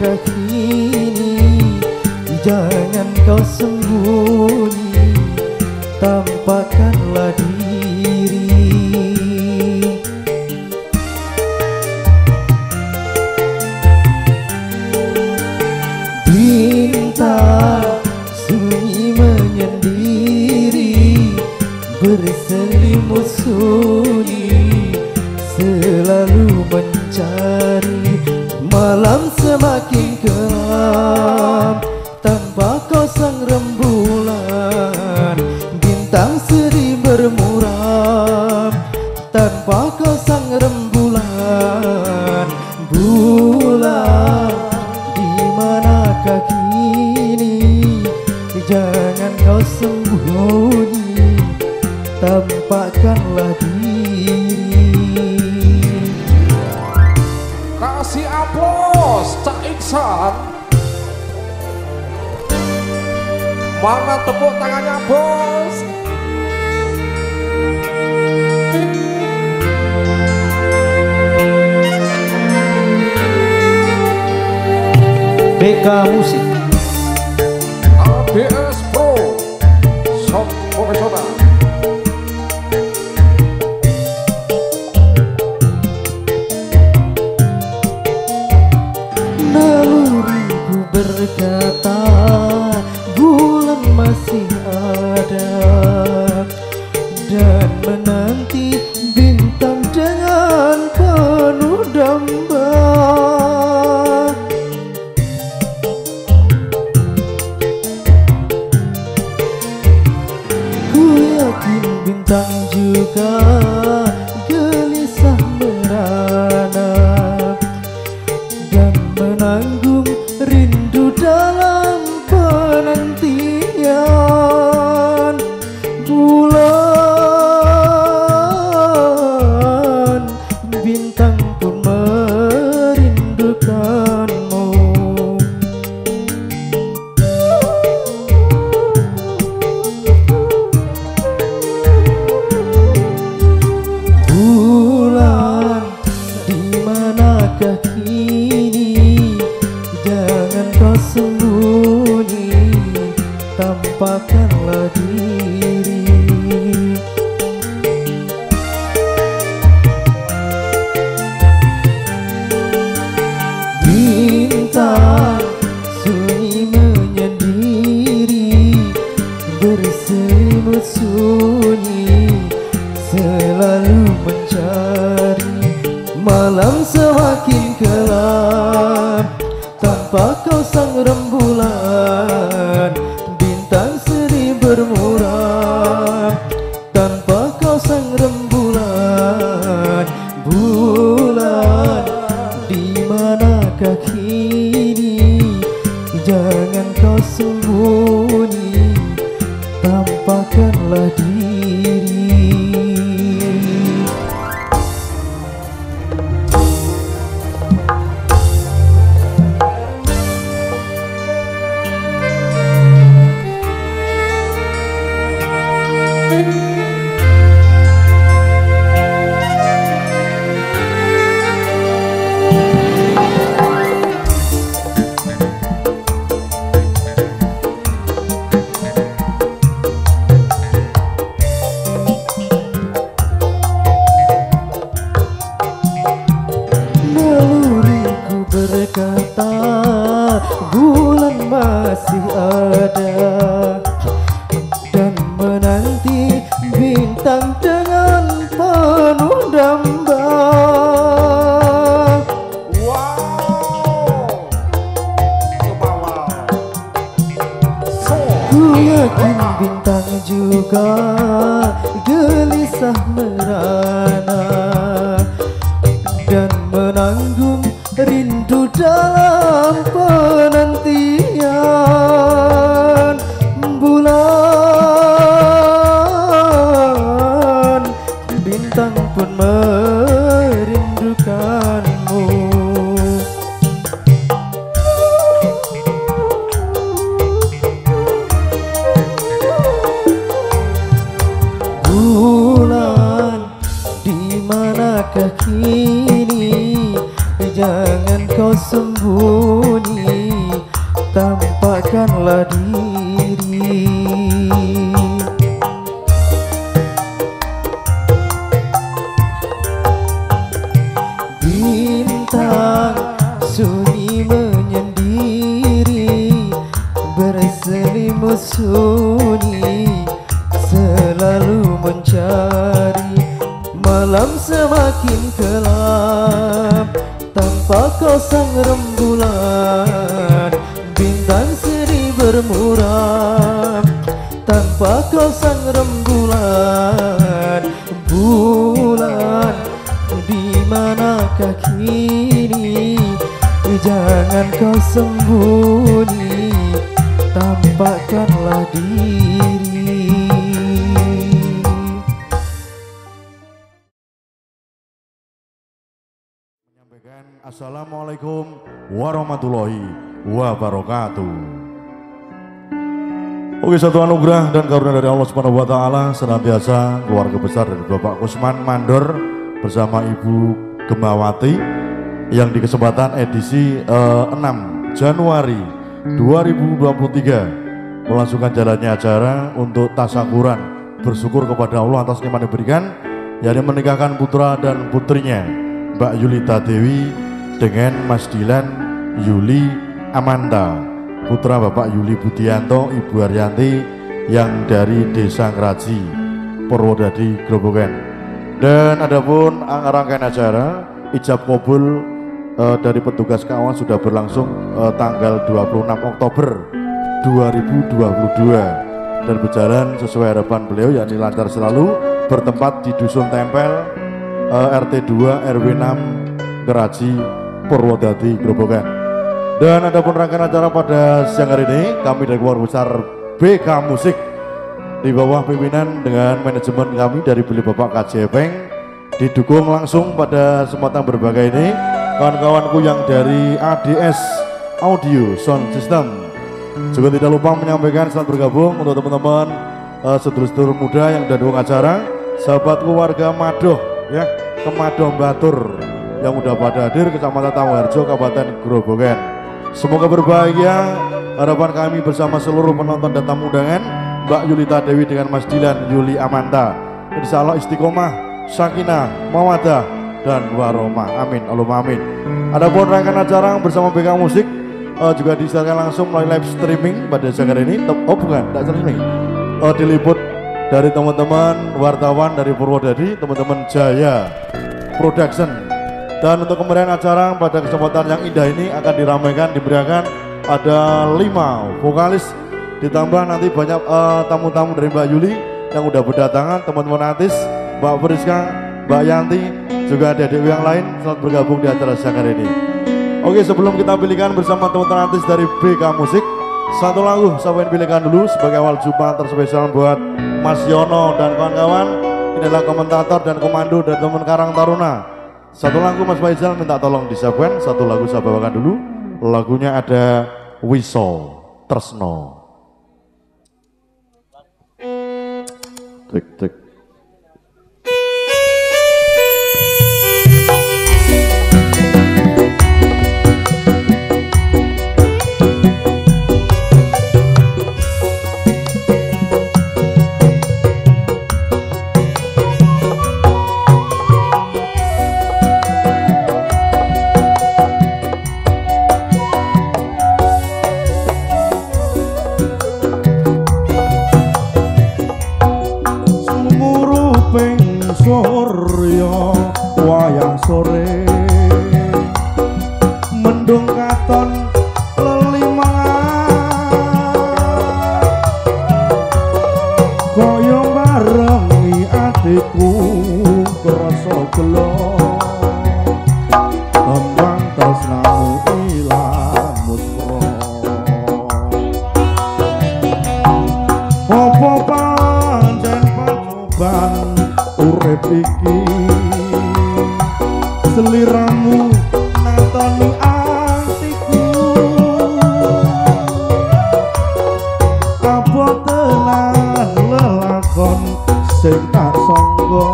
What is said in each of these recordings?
manakah kini? Jangan kau sembunyi, tampakkanlah diri. Bintang sunyi menyendiri, berselimut sunyi, selalu mencari. Malam semakin kelam, tanpa kau sang rembulan. Bintang sedih bermuram, tanpa kau sang rembulan. Bulan, di manakah kini? Jangan kau sembunyi, tampakkanlah diri. Kasih aplaus Cak Iksan. Mana tepuk tangannya bos? BK Musik ABS Pro Sound Profesional. Naluriku berkata bulan masih ada, dan menanti bintang dengan penuh damba. Ku yakin bintang juga gelisah merana dan menanggung rindu dalam penantian. Bulan, bintang pun merindukanmu. Bulan, di manakah kini? Jangan kau sembunyi, tampakkanlah diri. Bintang sunyi menyendiri, berselimut sunyi, selalu mencari. Malam semakin kelam, tanpa kau sang rembulan. Bintang sedih bermuram, tanpa kau sang rembulan. Bulan, di manakah kini? Jangan kau sembunyi, tampakkanlah diri. Naluriku berkata bulan masih ada, dan menanti bintang dengan penuh damba. Wow, kepala. Ku yakin bintang juga gelisah merana dan menanggung rindu dalam penantian. Bulan, bintang pun merindukanmu. Bulan, di manakah kini? Jangan kau sembunyi, tampakkanlah diri. Bintang sunyi menyendiri, berselimut sunyi, selalu mencari. Malam semakin gelap tanpa kau sang rembulan, bintang sedih bermuram tanpa kau sang rembulan. Bulan di manakah kini, jangan kau sembunyi, tampakkanlah diri. Menyampaikan Assalamualaikum warahmatullahi wabarakatuh. Oke, satu anugerah dan karunia dari Allah Subhanahu wa taala senantiasa keluarga besar dari Bapak Kusman Mandor bersama Ibu Gemawati yang di kesempatan edisi 6 Januari 2023 melangsungkan jalannya acara untuk tasyakuran bersyukur kepada Allah atas nikmat yang diberikan, yakni menikahkan putra dan putrinya Mbak Yulita Dewi dengan Mas Dilan Yuli Amanda, putra Bapak Yuli Budianto, Ibu Haryanti yang dari Desa Ngeraji, Purwodadi, Grobogan. Dan adapun rangkaian acara ijab kabul dari petugas keamanan sudah berlangsung tanggal 26 Oktober 2022 dan berjalan sesuai harapan beliau, yakni lancar selalu, bertempat di Dusun Tempel RT 2 RW 6 Ngeraji, Purwodadi, Grobogan. Dan adapun rangkaian acara pada siang hari ini kami dari keluarga besar BK Musik di bawah pimpinan dengan manajemen kami dari Beli Bapak KJ Epeng, didukung langsung pada kesempatan berbagai ini kawan-kawanku yang dari ADS Audio Sound System. Juga tidak lupa menyampaikan selamat bergabung untuk teman-teman sedulur-sedulur muda yang dari acara, sahabatku warga Madoh ya, ke Madoh Batur yang udah pada hadir, Kecamatan Tamuharjo, Kabupaten Grobogan. Semoga berbahagia. Harapan kami bersama seluruh penonton dan tamu undangan, Mbak Yulita Dewi dengan Mas Dilan Yuli Amanda, insya Allah istiqomah, sakinah, mawadah, dan warahmah. Amin, Allahumma amin. Adapun rangkaian acara bersama BK Musik juga disiarkan langsung melalui live streaming pada siang hari ini. Oh bukan, tidak streaming. Diliput dari teman-teman wartawan dari Purwodadi, teman-teman Jaya Production. Dan untuk kemudian acara pada kesempatan yang indah ini akan diramaikan, diberikan ada 5 vokalis, ditambah nanti banyak tamu-tamu dari Mbak Yuli yang udah berdatangan, teman-teman artis, Mbak Friska, Mbak Yanti, juga adik-adik yang lain selamat bergabung di acara siang hari ini. Oke, sebelum kita pilihkan bersama teman-teman artis dari BK Musik, satu lagu saya ingin pilihkan dulu sebagai awal jumpa terspesial buat Mas Yono dan kawan-kawan. Ini adalah komentator dan komando dari teman Karang Taruna. Satu lagu Mas Faisal minta tolong disiapkan, satu lagu saya bawakan dulu. Lagunya ada Wiso Tresno. Tek tek. Surya wayang sore mendung katon lelimangan kaya barengi atiku krasa gelo tembang tresnamu ilang musra apa pancen pacoban urip iki seliramu natoni atiku apa tenan lelakon sing tak sangka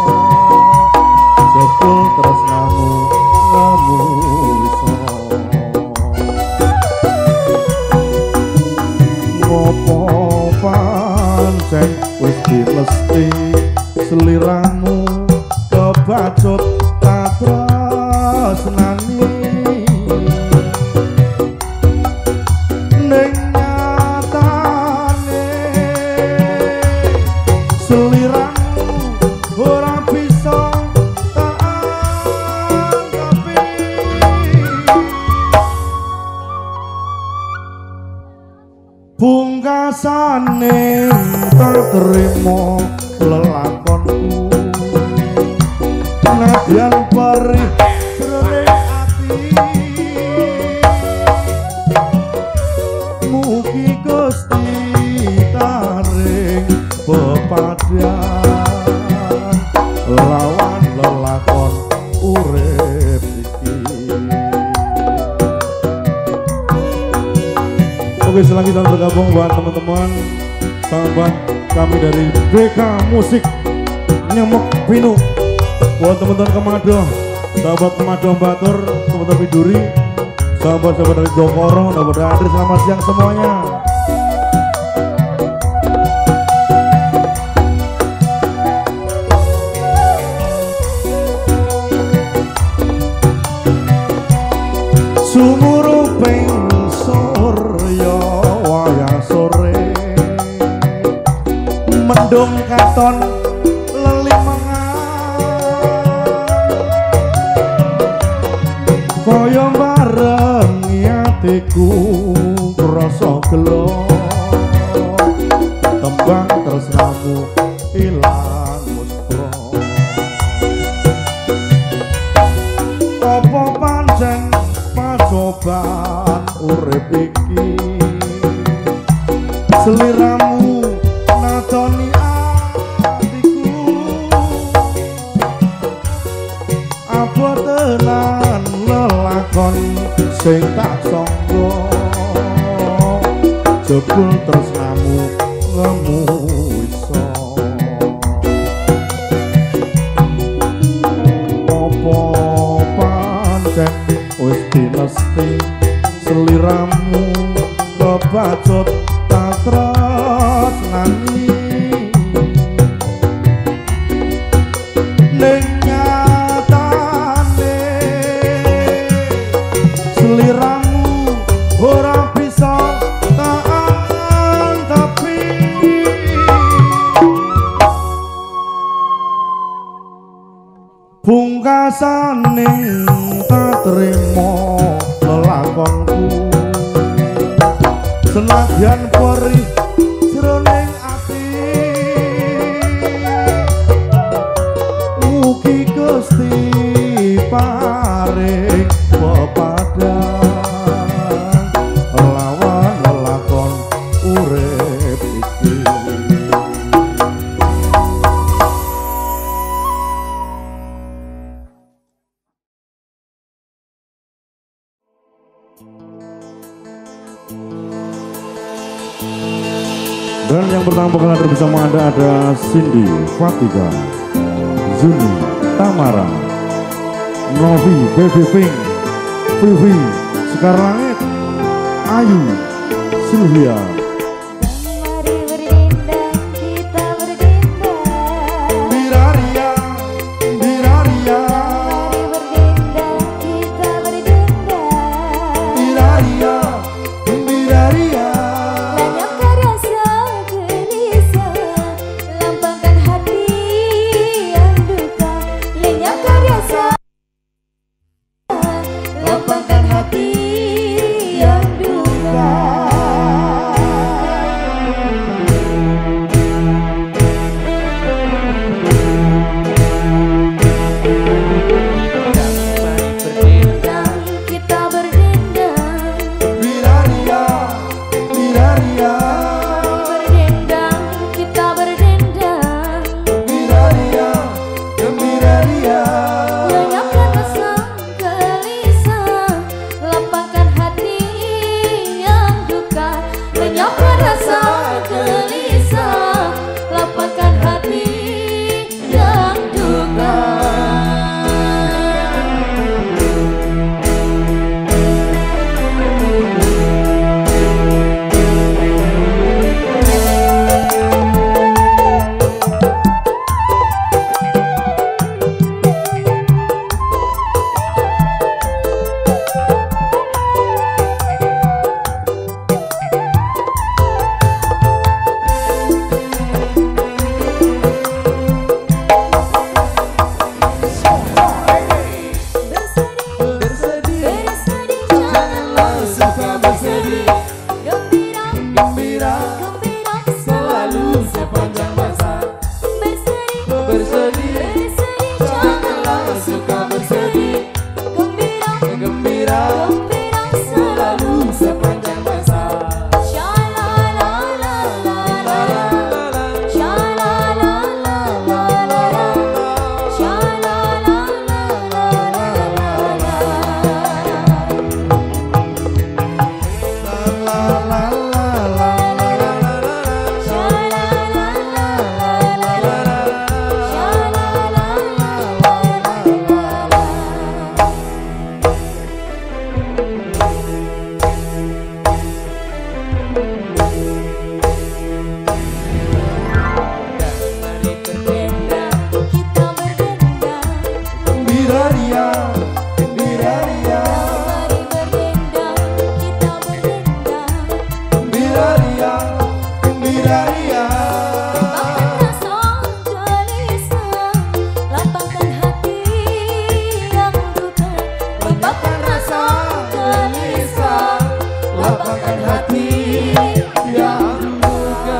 jebul tresnamu ngemuso kebacut tak tresnani ning nyatane seliramu ora bisa tak anggapi pungkasane tak terima lelakonku nadyan perih jroning ati mugi Gusti taring pepadhan lawan lelakon urip iki. Oke, selanjutnya bergabung buat teman-teman sahabat kami dari BK Musik Nyemuk Pinu, buat teman-teman Kemado, sahabat Kemado Batur, teman-teman Biduri, sahabat-sahabat dari Dokoro, sahabat dari Adri, selamat siang semuanya. Sumuruping surya wayah sore mendung katon kaya barengi atiku rasa gelo tembang tresnamu ilang muspro apa pancen pacobaan urip iki seliramu natoni atiku apa tenan lelakon sing tak sangka jebul tresnamu ngemu iso apa pancen wis dinesti seliramu kebacut tak tresnani ning nyatane seliramu ora bisa tak anggapi pungkasane tak terima lelakonku senadyan perih jroning ati mugi Gusti paring pepadhan lawan lelakon urip iki. Dan yang pertama bakal hadir bersama Anda ada Cindy, Fatika, Zuni, Tamara, Novi, Baby Pink, Vivi, Sekar Langit, Ayu, Sylvia. Mari berdendang, kita berdendang. Biraria, biraria, Mari berdendang, kita berdendang. biraria, biraria. Lanyapkan rasa gelisah, lambangkan hati yang duka. Lenyapkan rasa, lambangkan hati yang duka. Berdendang, kita berdendang. Biraria, biraria, Berdendang, kita berdendang. biraria, biraria. Lenyapkan rasa gelisah, lapangkan hati yang duka. Lenyapkan rasa gelisah, lapangkan hati yang duka. suka berseri, gembira, Gembira gembira selalu sepanjang masa. Sha-la-la-la-la-la, sha-la-la-la-la-la, kita berdendang, Gembira ria Gembira ria mari berdendang, kita berdendang. Gembira ria Gembira ria Lapangkan rasa gelisah, lapangkan hati yang duka. Lapangkan rasa gelisah, lapangkan hati yang duka.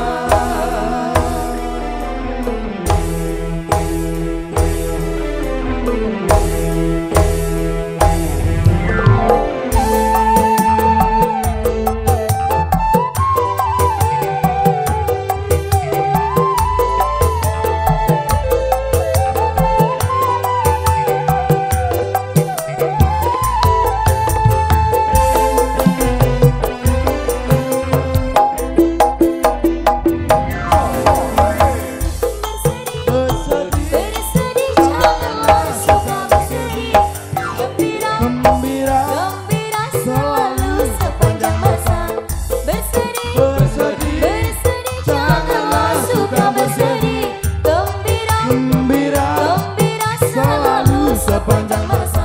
Bersedih janganlah suka bersedih, gembira, Gembira gembira selalu sepanjang masa. Bersedih, Bersedih bersedih janganlah suka bersedih, gembira, Gembira gembira selalu sepanjang masa.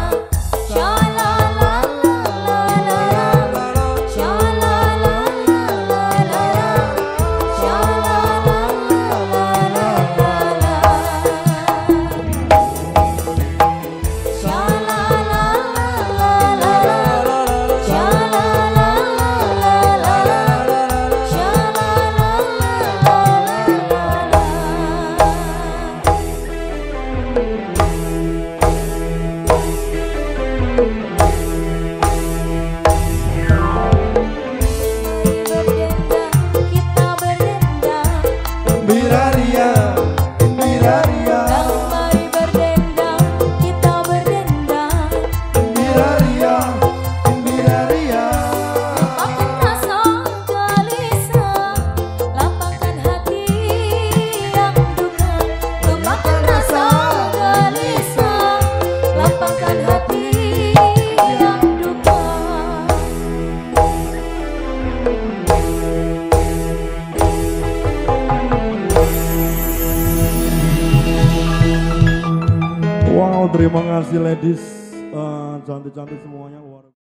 Sha-la-la-la-la-la, sha-la-la-la-la-la, berdendang, kita berdendang. Gembira ria Gembira ria Mari berdendang, kita berdendang. Gembira ria Gembira ria Lapangkan rasa gelisah, lapangkan hati yang duka. Lapangkan rasa gelisah, lapangkan hati yang duka. Wow, terima kasih ladies, cantik-cantik semuanya.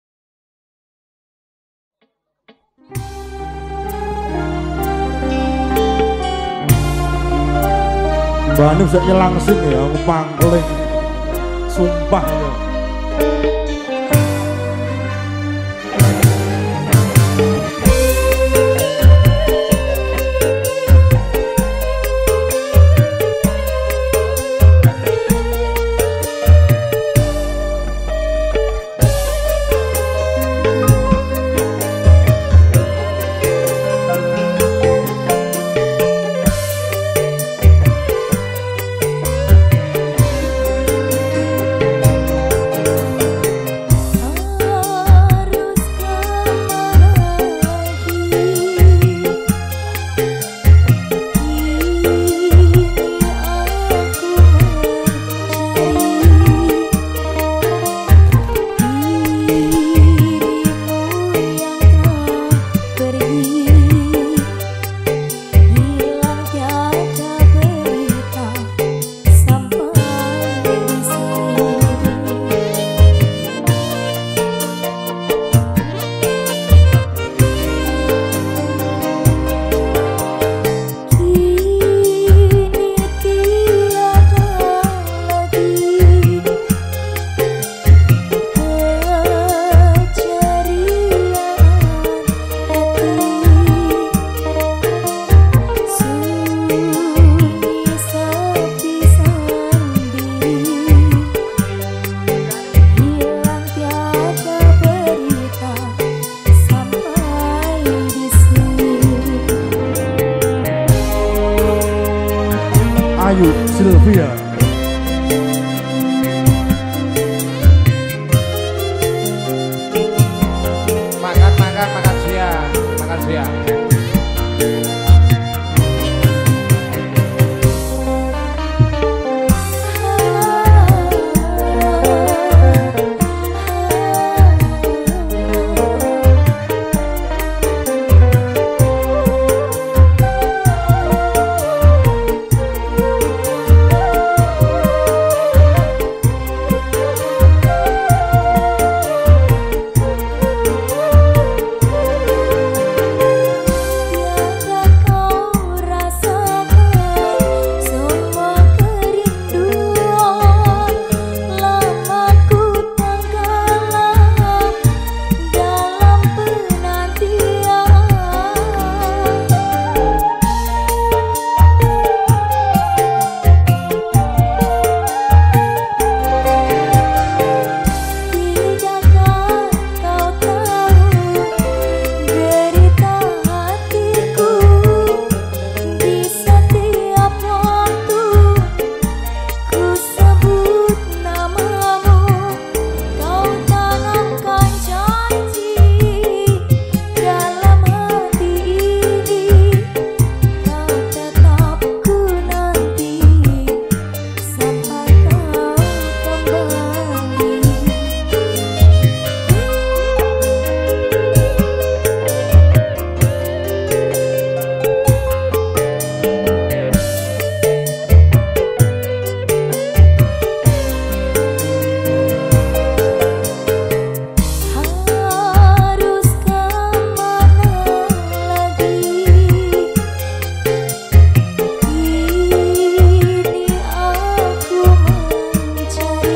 Mbak Ani bisa nyelangsing ya, aku pangkeling, sumpah ya.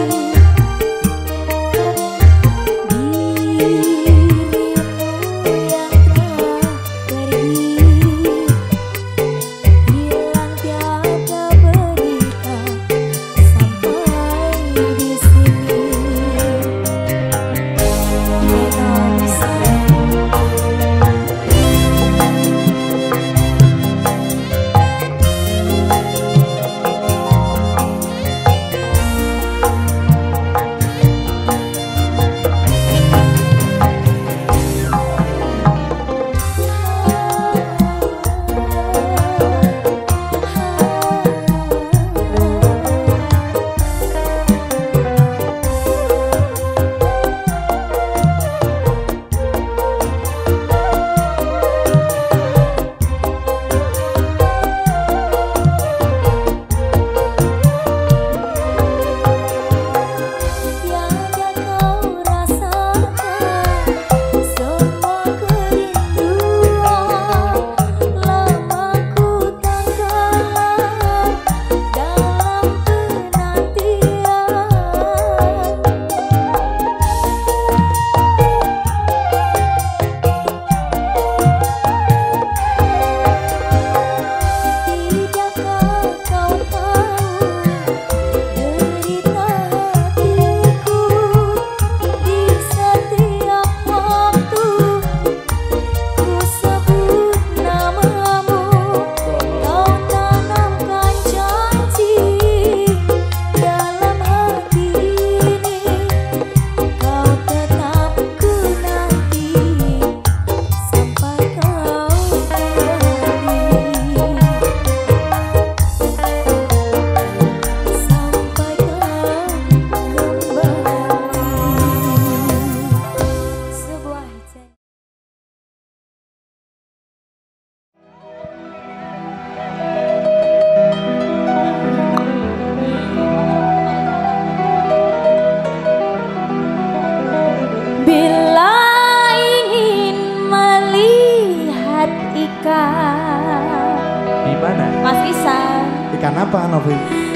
Ikan apa, Novi?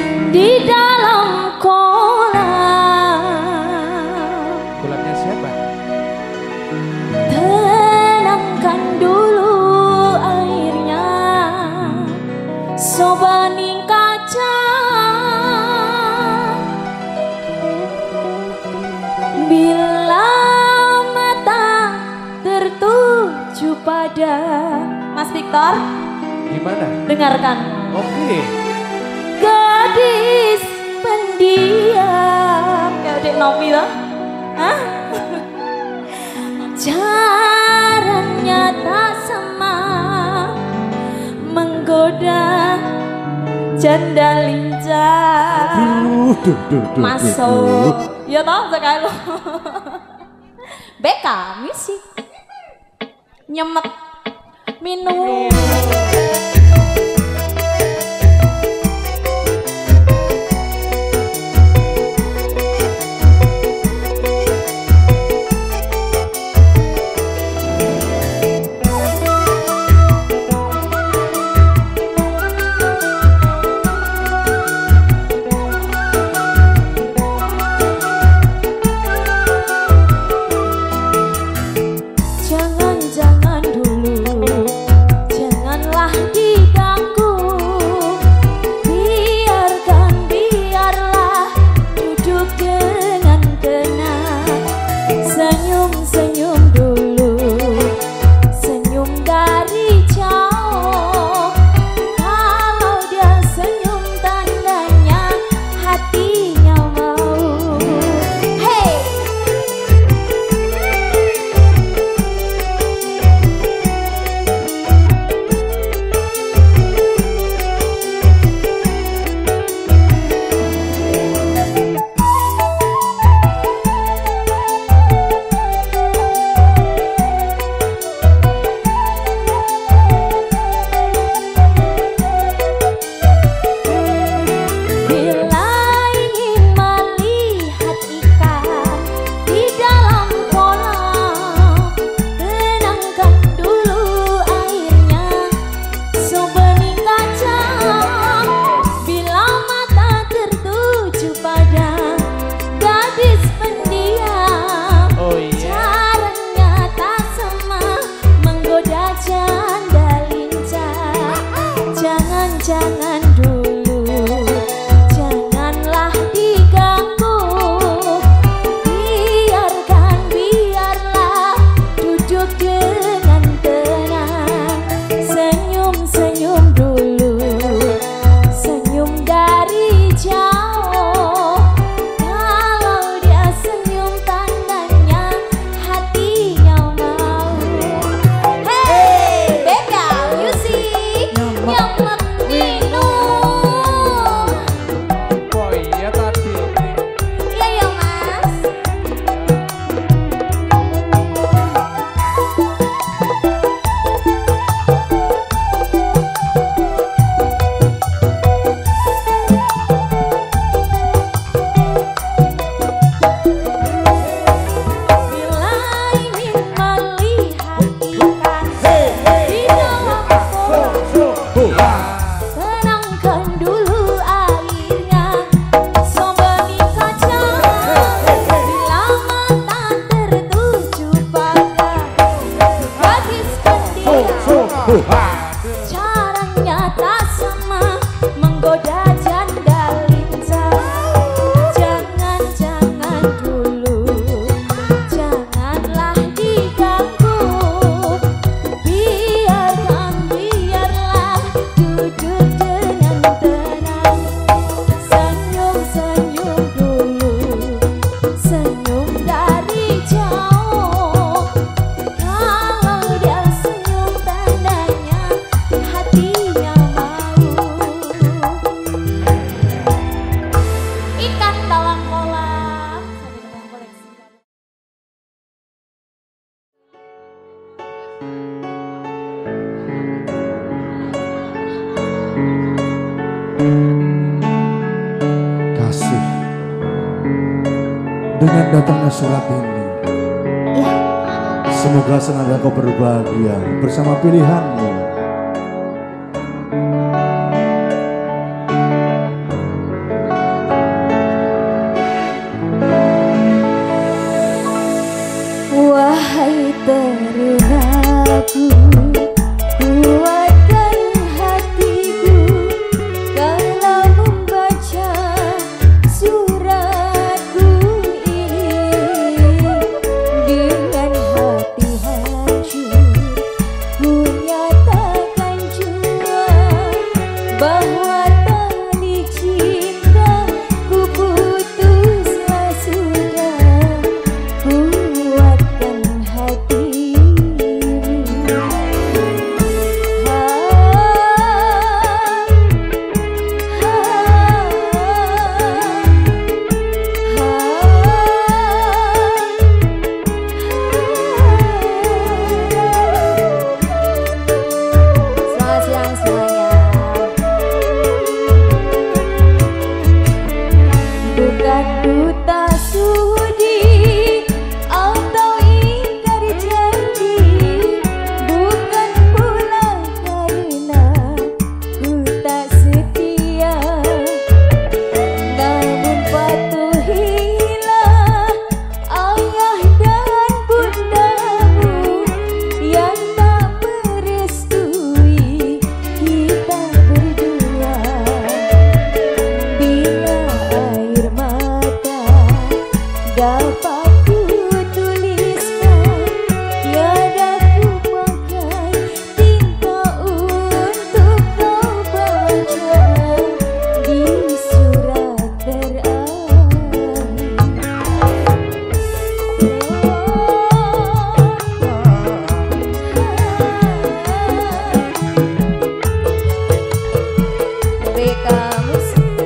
Di dalam kolam. Kolamnya siapa? Tenangkan dulu airnya, sobaning kaca. Bila mata tertuju pada Mas Victor, Gimana? dengarkan. Oke. Gadis pendiam, kayak Dek Novi loh. Hah? Caranya tak sama, menggoda janda lincah. Masuk, ya toh sekali lo. BK musik nyemek minum. Jangan dulu, janganlah di dengan datangnya surat ini. Ya, Semoga senantiasa kau berbahagia bersama pilihanmu. wahai terunaku, kuatkan hatiku kalau membaca suratku ini. Dengan hati hancur ku nyatakan jua bahwa tali cinta ku putuslah sudah. Kuatkan hati ini. Selamat siang semuanya. Bukan ku tak sudi atau ingkar janji, bukan pula karena ku tak setia, namun patuhilah ayah dan bundamu yang tak merestui kita berdua. Bila air mata dapat ku tuliskan, tiada ku pakai tinta untuk kau baca di surat terakhir. Kamu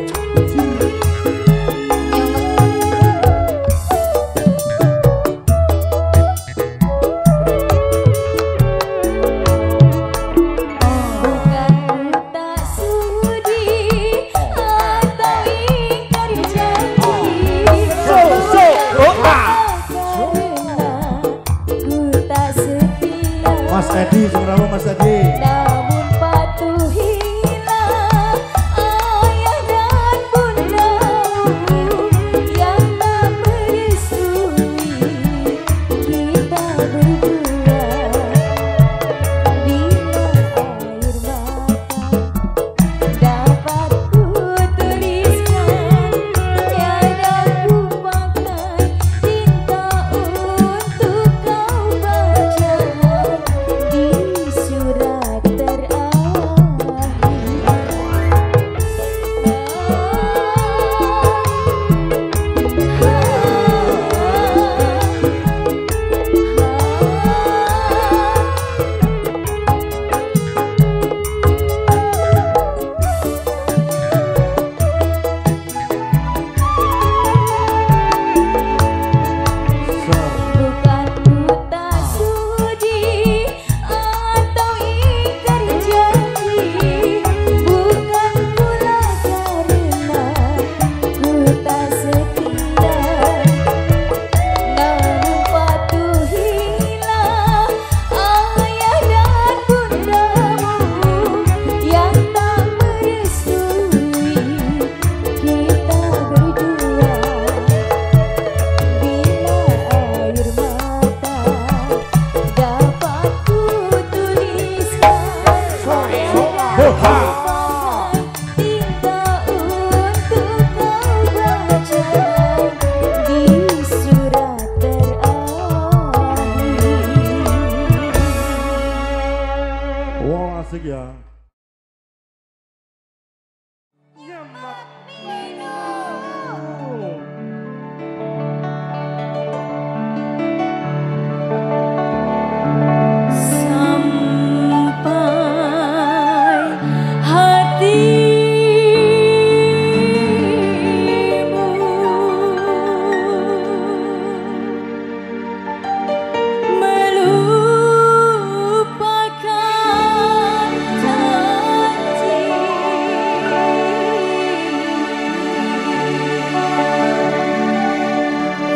bukan ku tak sudi atau ingkar janji, karena ku tak setia, Mas Edi, seberapa Mas Edi? namun patuhilah ayah dan bundamu yang tak merestui kita berdua. Bila air mata dapat ku tuliskan, tiada ku pakai tinta untuk kau baca di surat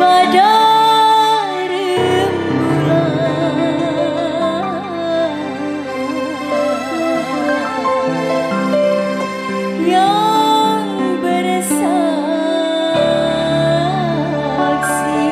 pada rembulan yang bersaksi.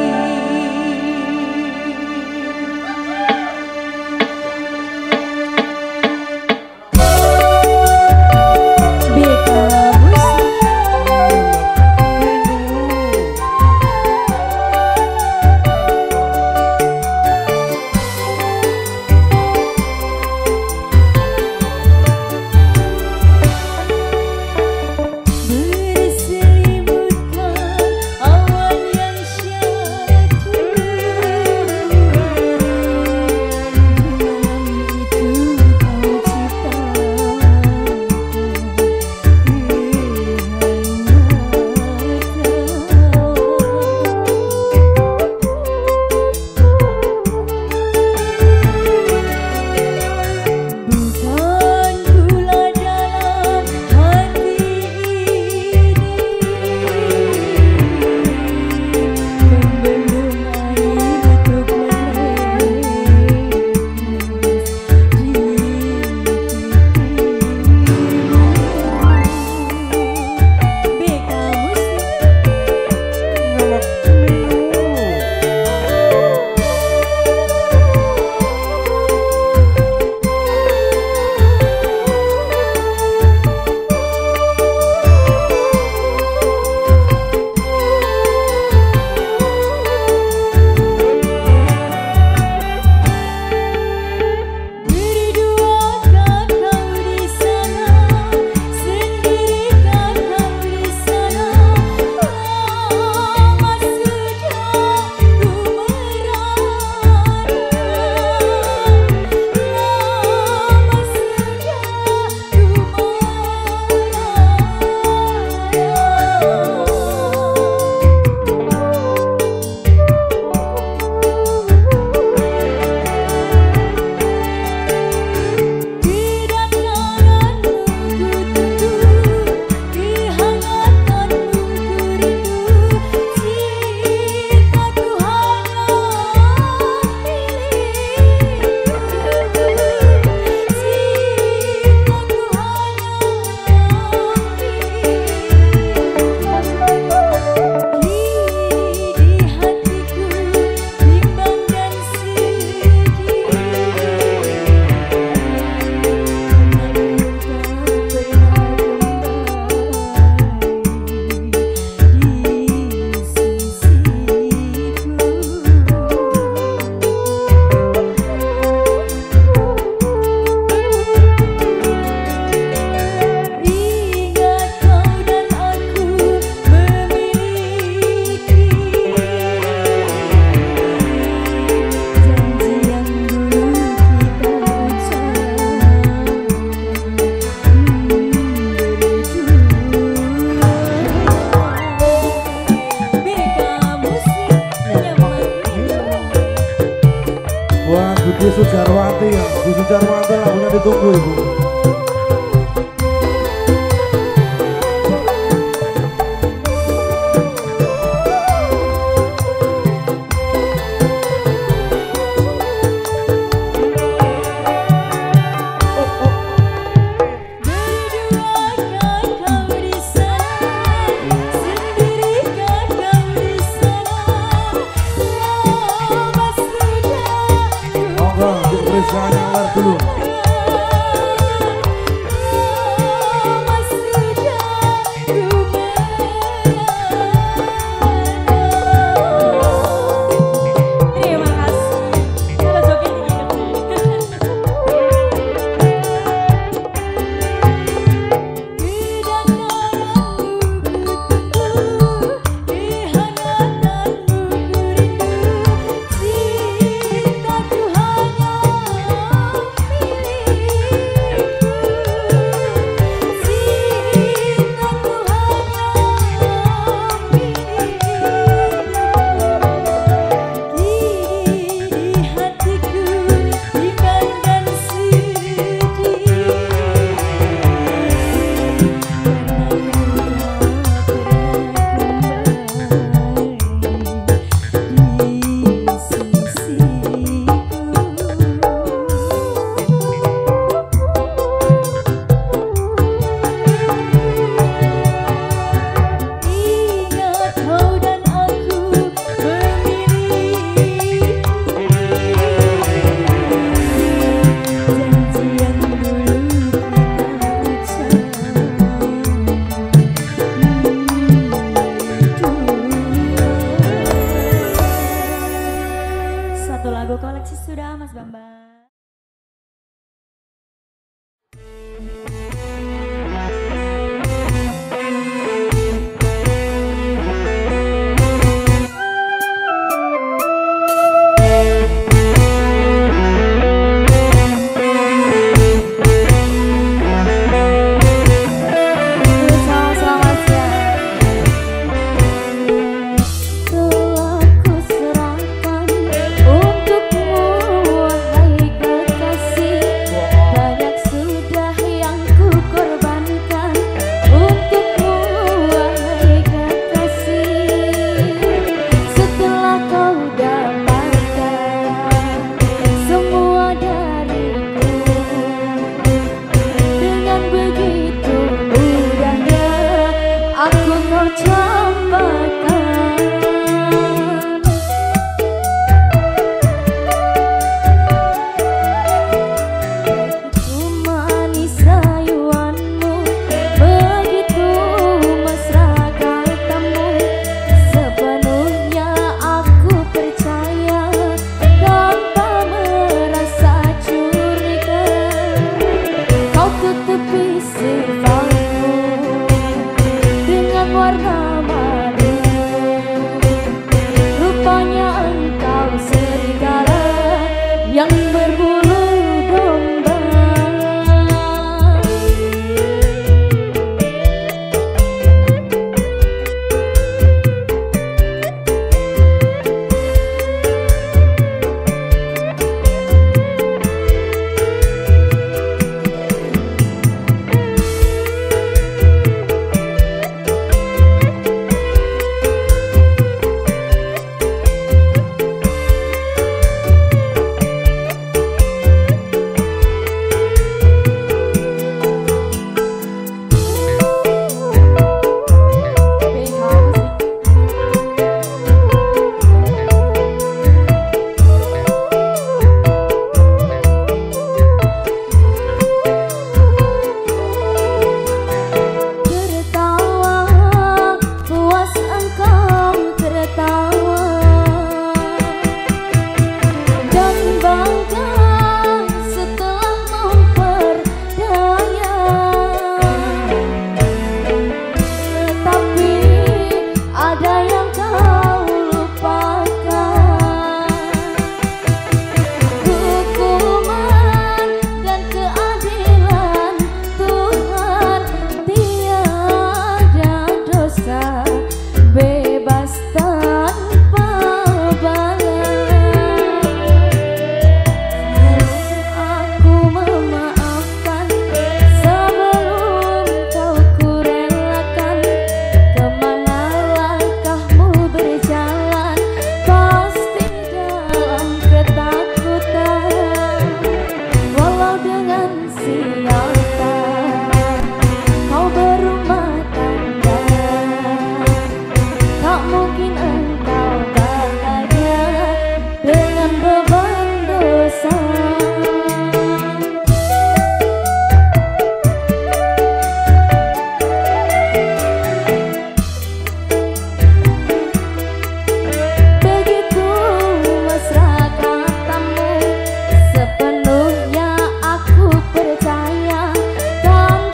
Bu Sujarwati ya, Bu Sujarwati lagunya ditunggu Ibu. Dulu. kasih sudah Mas Bambang.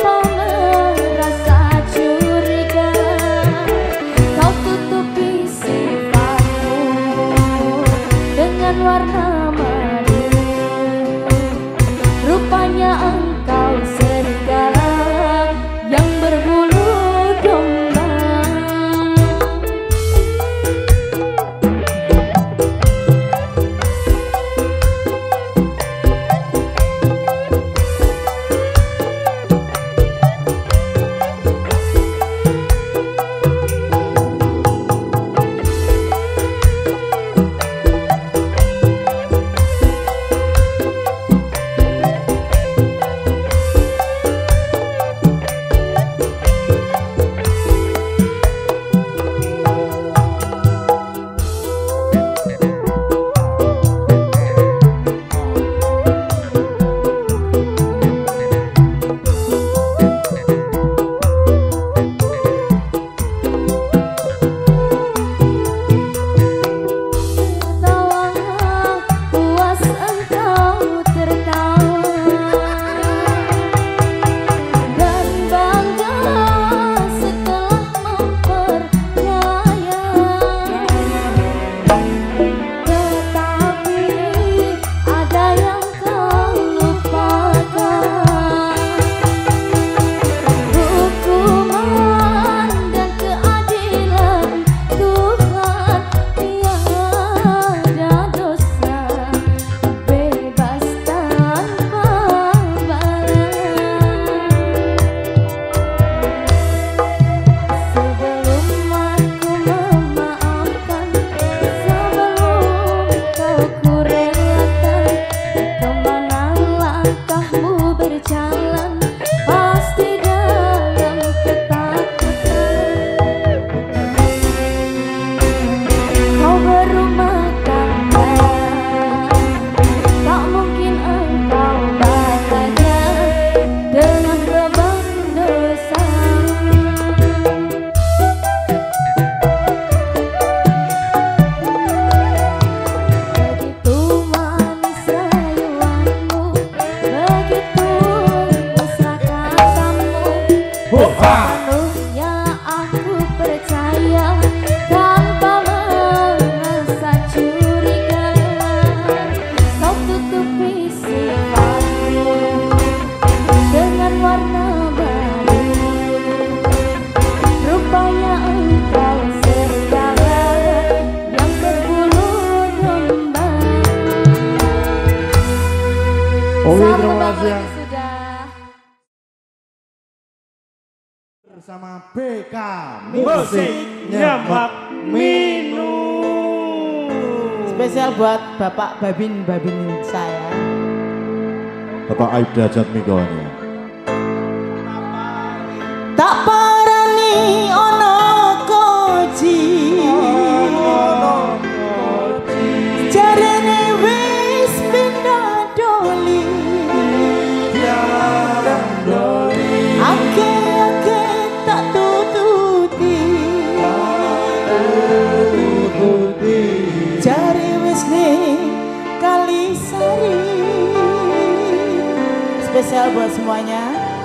Kau tutupi bersama BK Musik Nyemek Minu. Spesial buat Bapak Babin saya. Bapak Aibda Jatmiko. Tak parani ono koji, jarene wis pindah doli. Ake tak tututi, jari wis ning Kalisari. Spesial buat semuanya.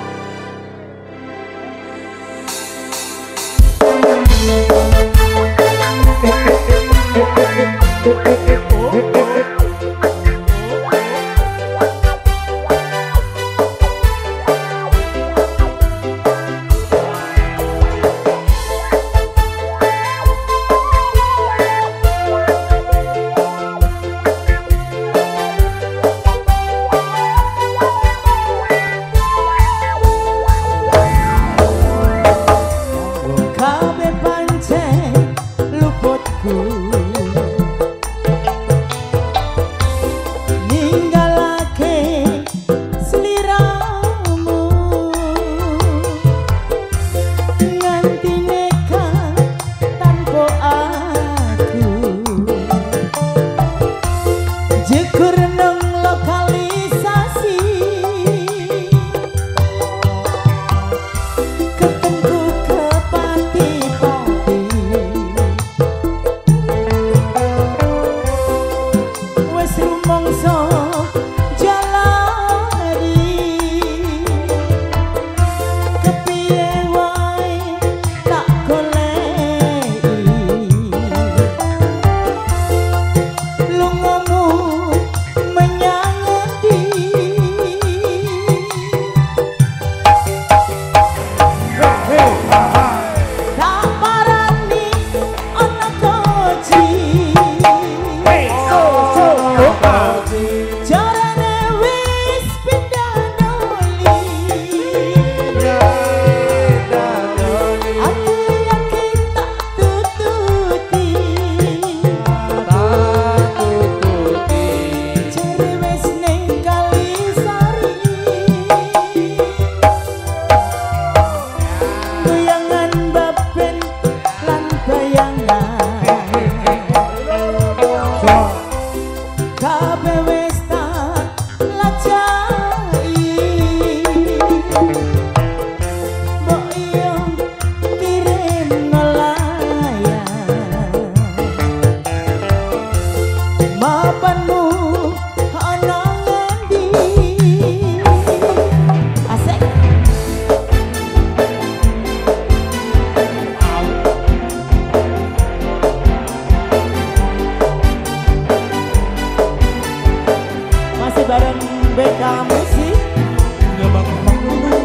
Bareng BK Musik Nyemek Minu.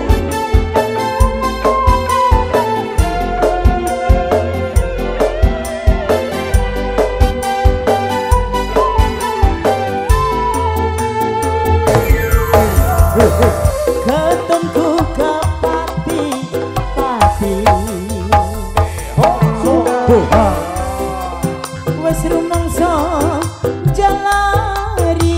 Ketunku ke pati wes rumangsa jalari.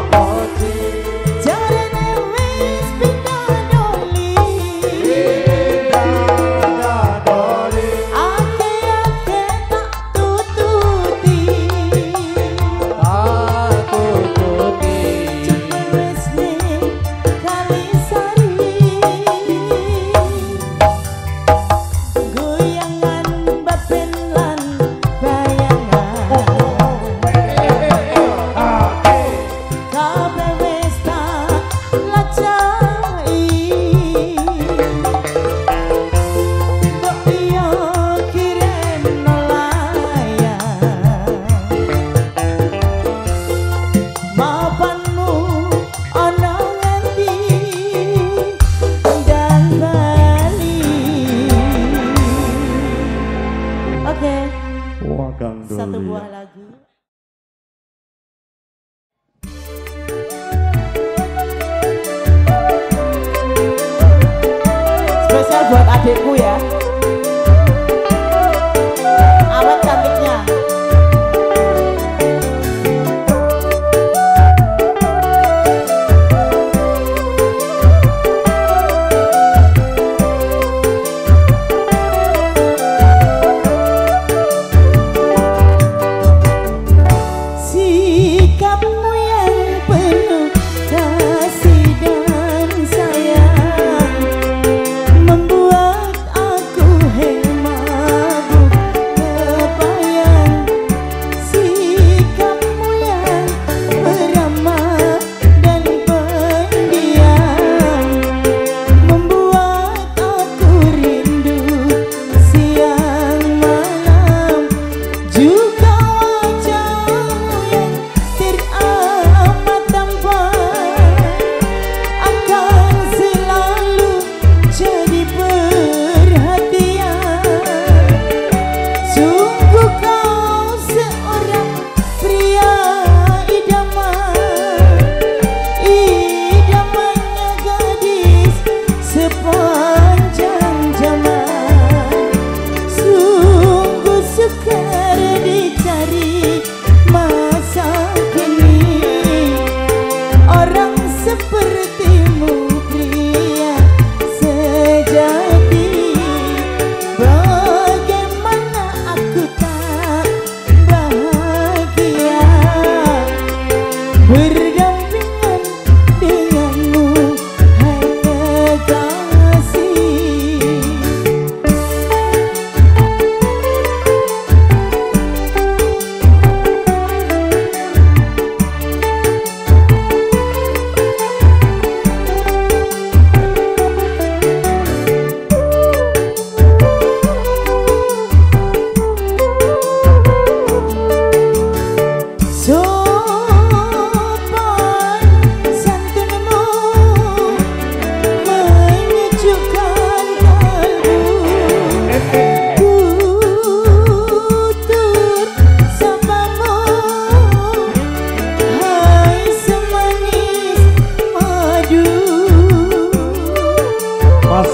Jarene wis pindah doli.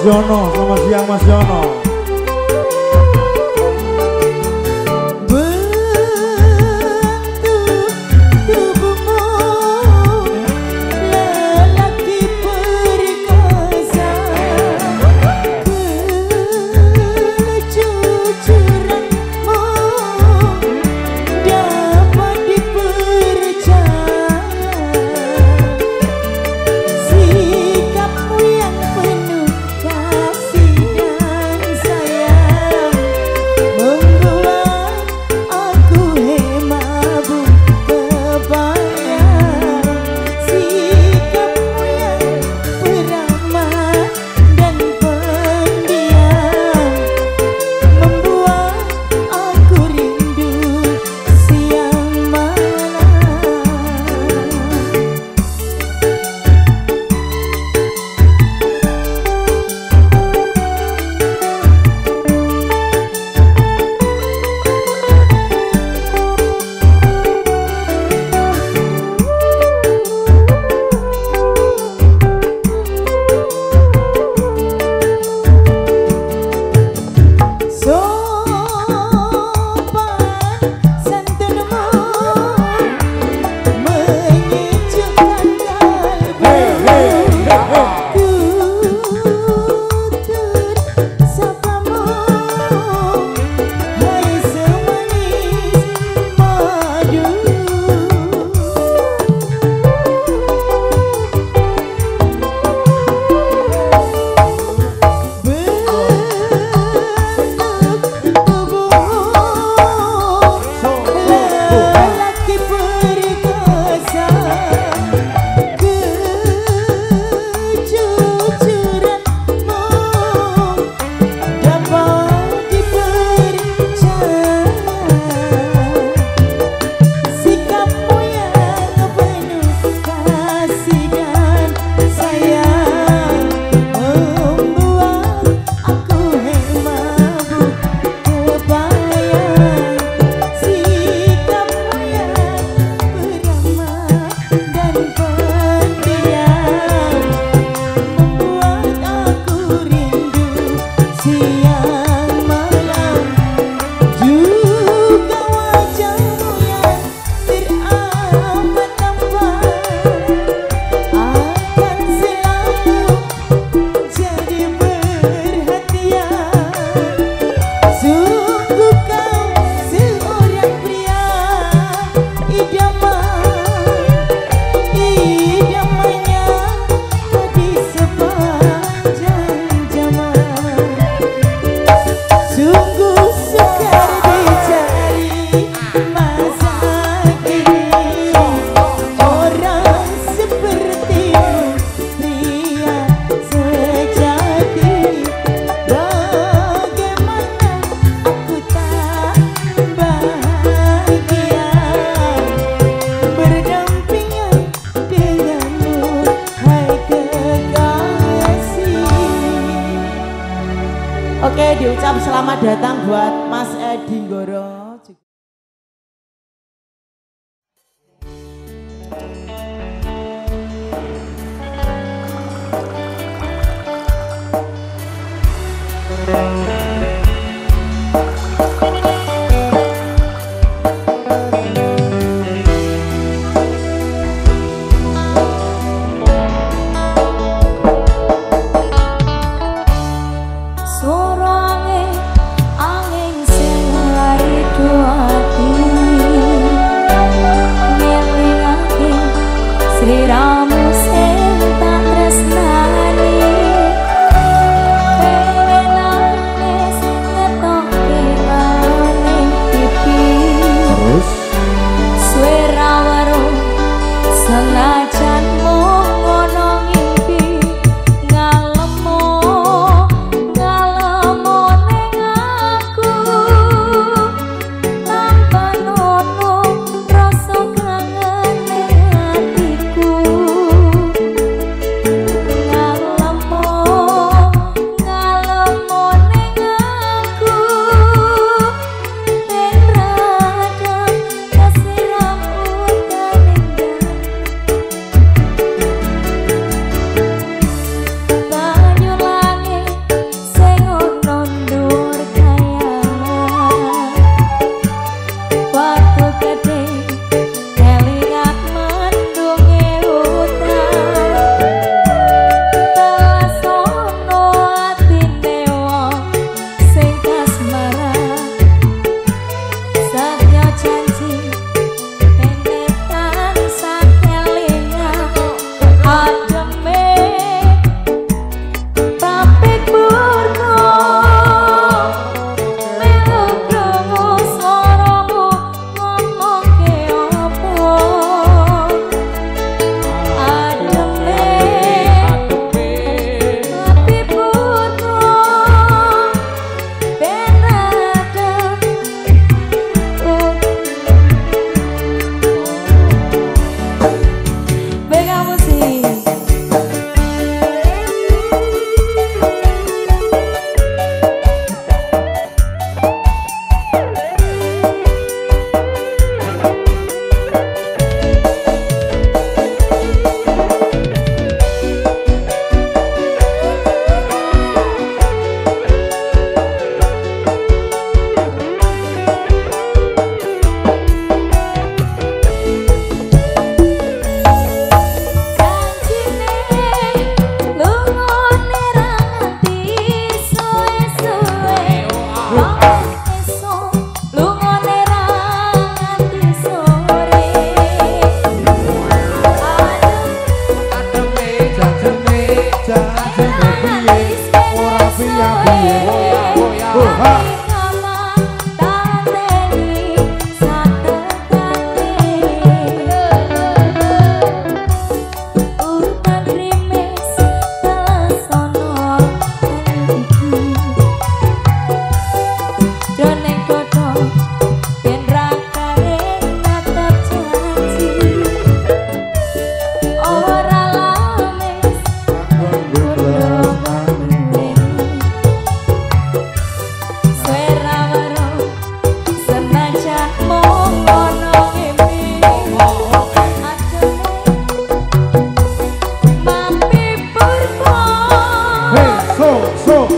Yono. Selamat siang Mas Yono. Oke, diucap selamat datang buat Mas Edi Goro. Suara angin sing lari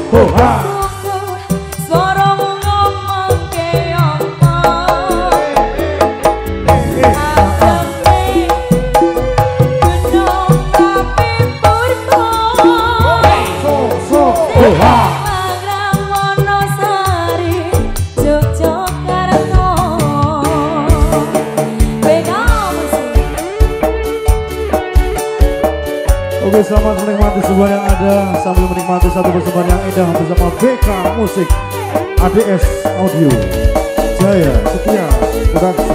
Hoha. Suaramu ngomong ke apa? Oke, selamat menikmati sebuah yang ada sambil menikmati satu persembahan yang indah bersama BK Musik ADS Audio Jaya Setia Produksi.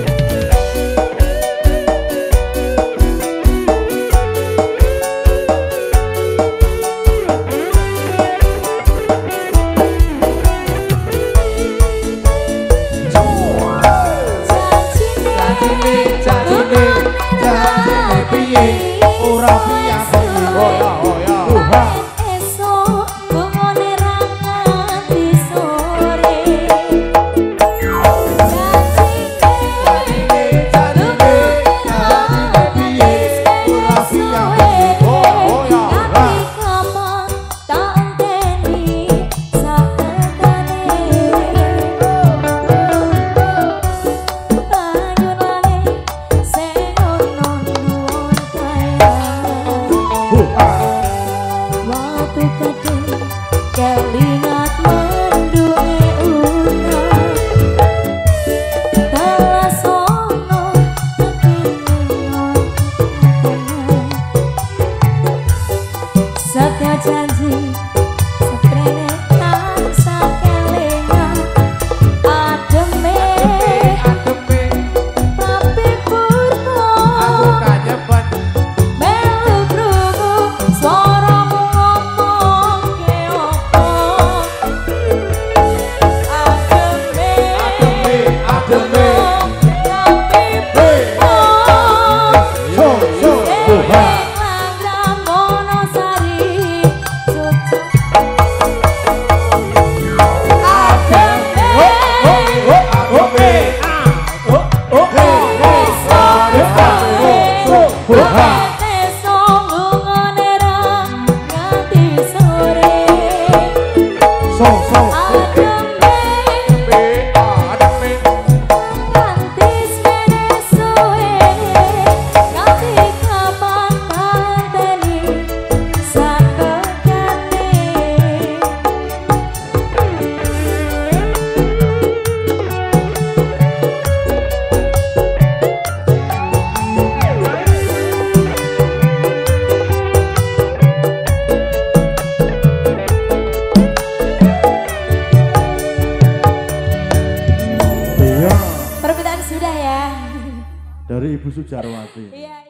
Dari Ibu Sujarwati. Iya.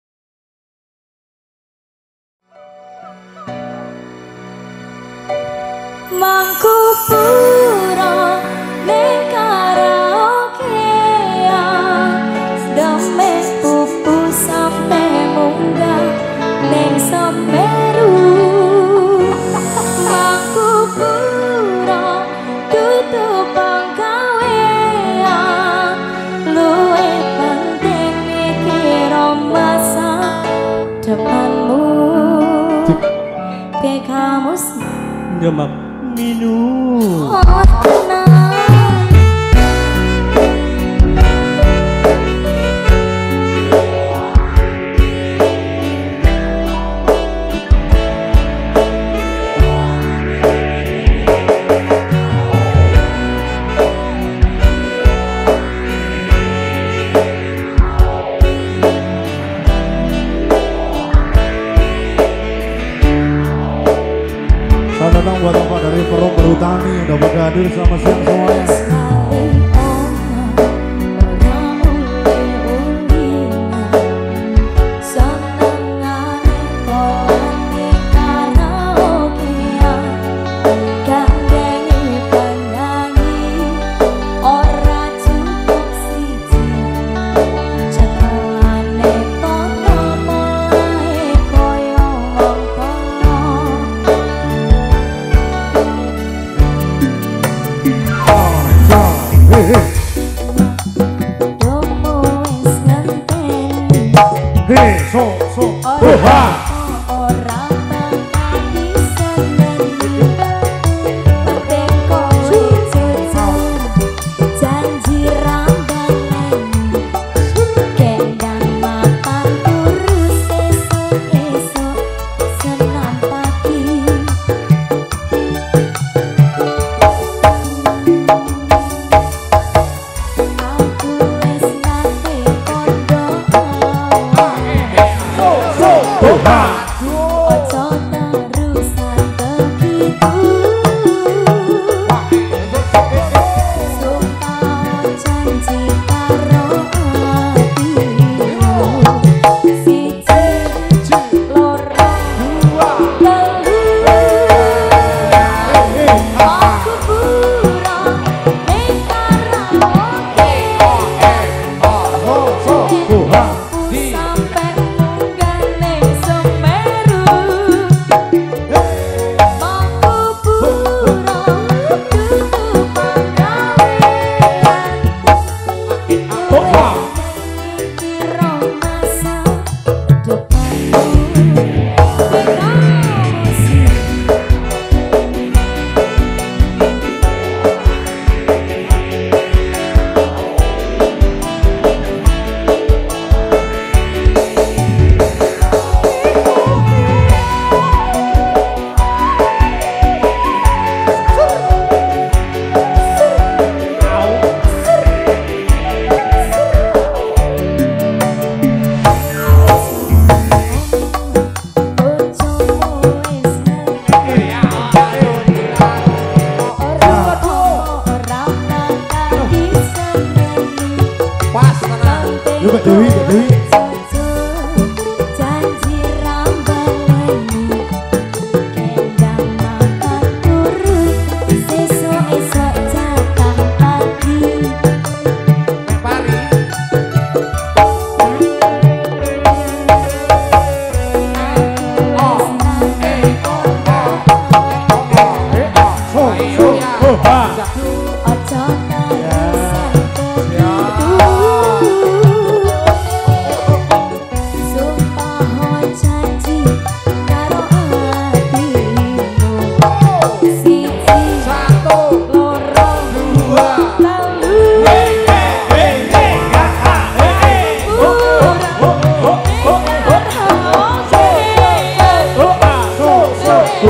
Mangku pura ning karaokean, sedame pupu sampe munggah ning Semeru. Mangku pura tutup panggawean, luwe penting mikir masa depanmu. Kayak kamu sih Nyemak minum. oh, tenang. Selamat datang buat Bapak dari Forum Perhutani yang dapat hadir. Selamat siang semuanya. Hey, so, Orang bakal diseneni.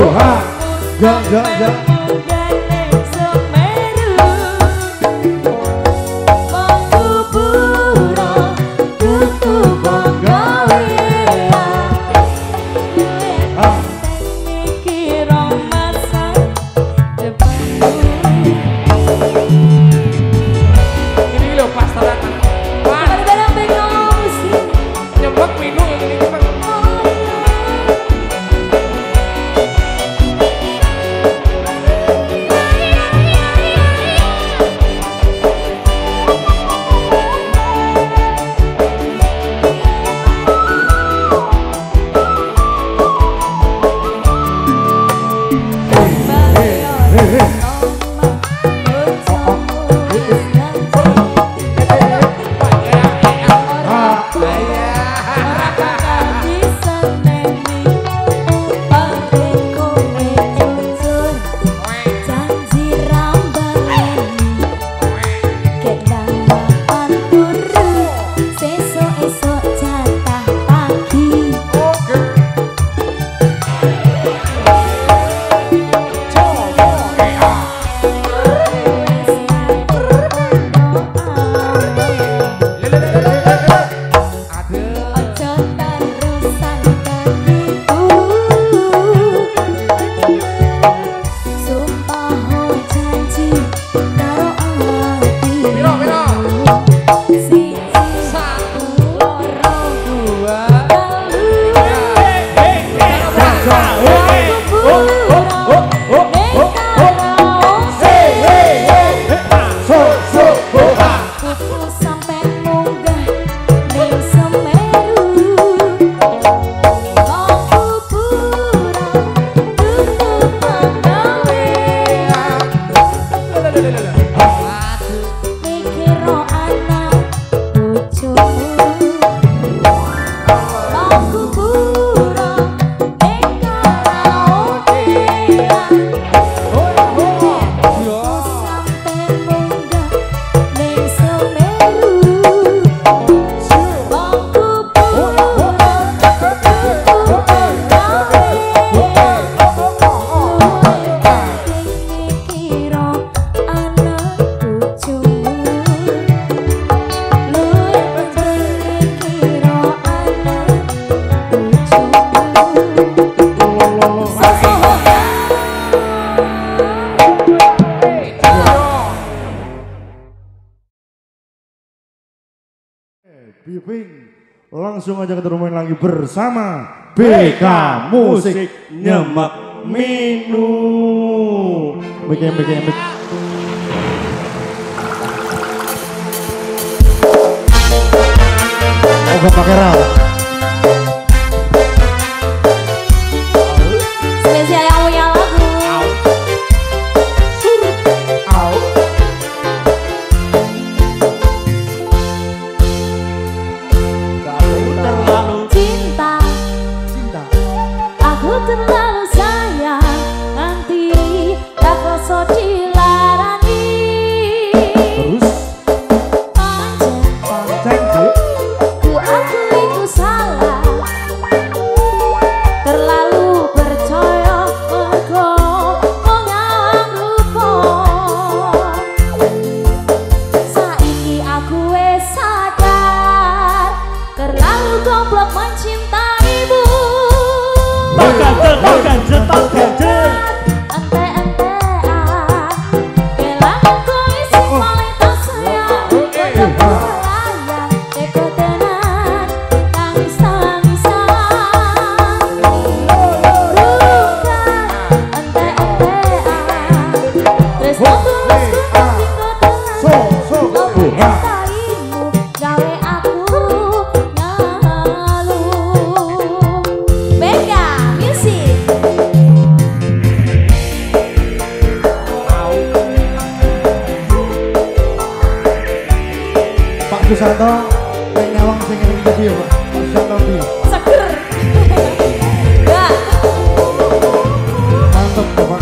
boha. Ya ya ya. Ini lho pas tenan. Wah, nyebek minum ini cepet. Biping, langsung aja kita main lagi bersama BK Musik Nyemek Minu. BK. Oh, gak pakai rap. Spesial yang punya lagu. Aku terlalu sayang, nanti tak koso dilarani. Terus Pancen ku akui ku salah, terlalu percaya mergo ngawang lupa. Saiki aku wes sadar, terlalu goblok mencintaimu. ganjel. Ente-entean kelangan kondisi paling tak sayang. Untuk melayang deketenan tangis-tangisan. Bukan ente-entean tresno tulusku tinggal tenang. Mencintaimu gawe aku ngeluh. BK Music. Pak Susanto, yang nyawang sing ngirim video, Pak. Pak Susanto di. Seger. Ya. Mantap, Bapak.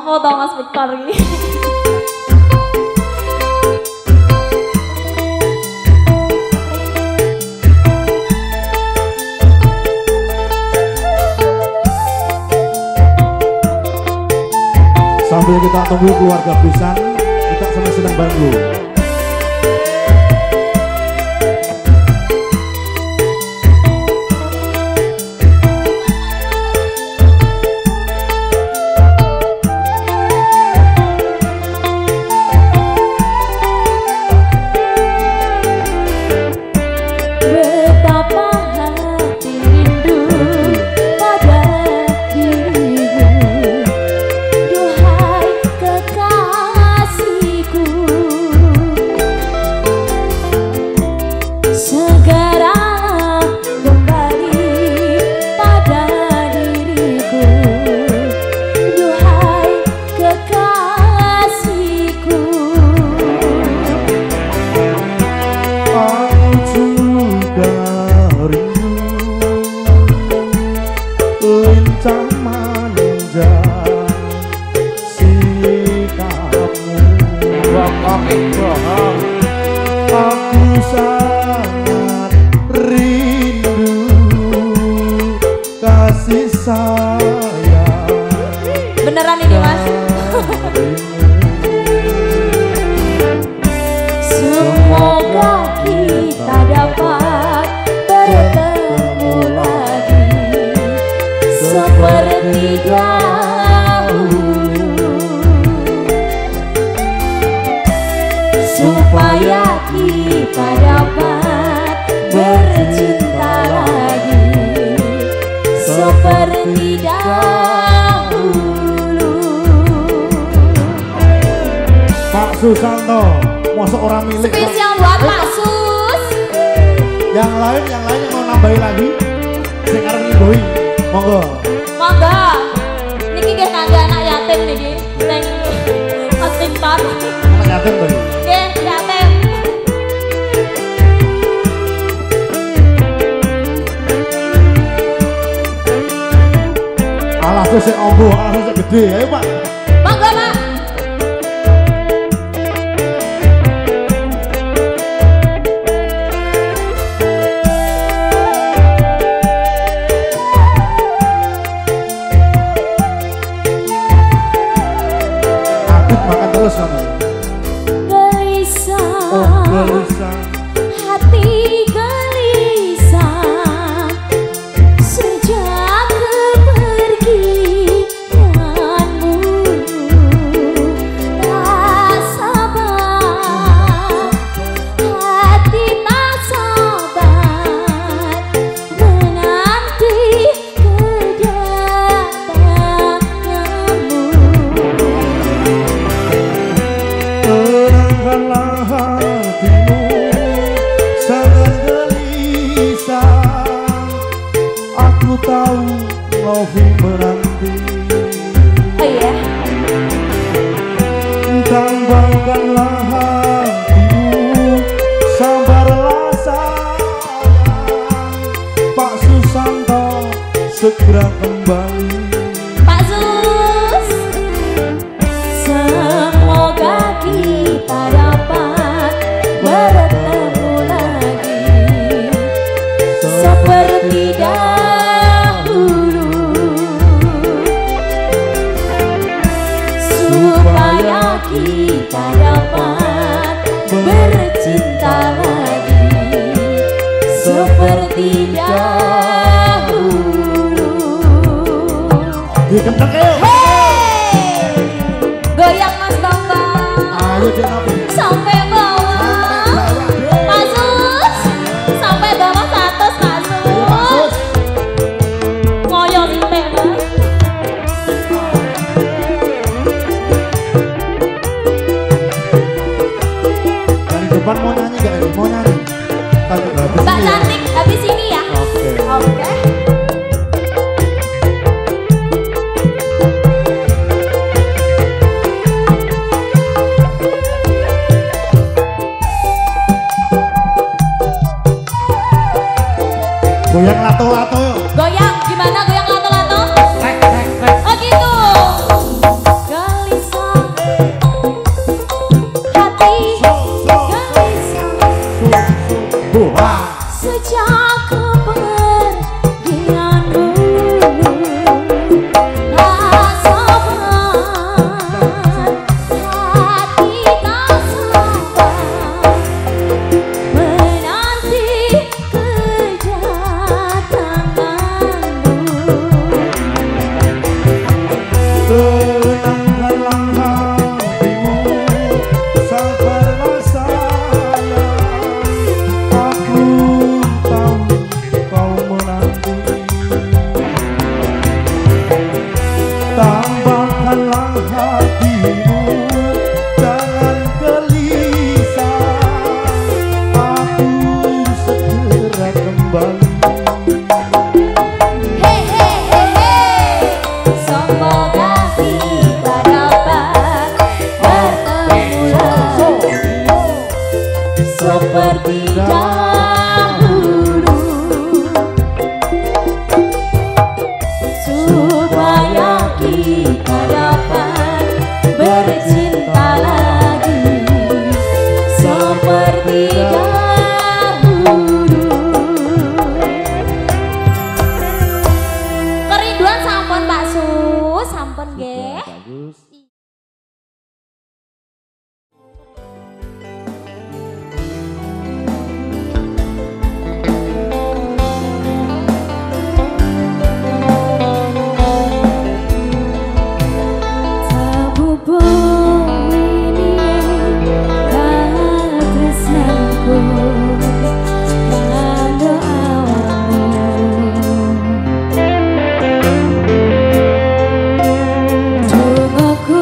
Apa tau Mas Victor ini? Sambil kita tunggu keluarga Bisan, kita senang-senang bareng. Aku sangat rindu kasih sayang. Beneran ini Mas? Semoga kita dapat bertemu lagi seperti dahulu, supaya kita dapat bercinta lagi seperti dahulu. Pak Susanto, masuk orang milik. Spesial buat Pak Sus. Yang lain yang mau nambahin lagi. Sing arep ngidoi, monggo. Monggo. Niki nggih kangge anak yatim niki. Ning Mas Victor. Anak yatim to. Nggih, yatim. Alasnya sing ombo, alasnya sing gede. Ayo Pak. Monggo Pak. Makan terus kamu. Gelisah, Oh gelisah, hati gelisah sejak kepergianmu. Tak sabar, hati tak sabar menanti kedatanganmu. tenangkanlah hatimu, sangat gelisah. Aku tahu Novi menanti. Oh iya. Tambahkanlah hatimu, sabarlah sayang. Pak Susanto segera kembali. Pak Sus, semoga kita dapat bertemu lagi seperti dahulu, supaya kita dapat bercinta lagi seperti dahulu. Dikendek ayo. Hey, goyang Mas Bambang. Ayo dia Novi. Sampai bawah. Pak Sus, sampai bawah 100 Pak Sus. Ngoyo sithik Mas. Dari depan mau nyanyi gak ini? Mau nyanyi? Tadi habis Mbak ini ya? Cantik habis ini ya. Oke. Oke. Goyang lato-lato yuk. Goyang gimana goyang lato-lato? Rek. Oh gitu. Tenangkanlah hatimu, sabarlah sayang. Aku tahu kau menanti. Tambahkanlah hatimu, jangan gelisah. Aku segera kembali. Hei hei hei hei, semoga kita dapat bertemu lagi seperti dahulu, supaya kita dapat bercinta lagi seperti dahulu. Kerinduan sampun Pak Su, sampun nggih. Bagus. Sabubo ini katresnanku kanggo awakmu. Cobaku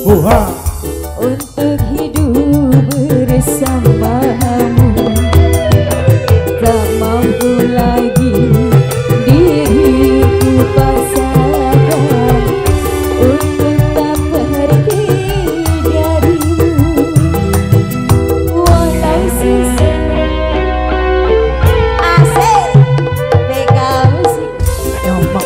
untuk hidup bersamamu. Tak mampu lagi diriku paksakan untuk tak pergi darimu, walau susah. Asik BK Musik nyomok.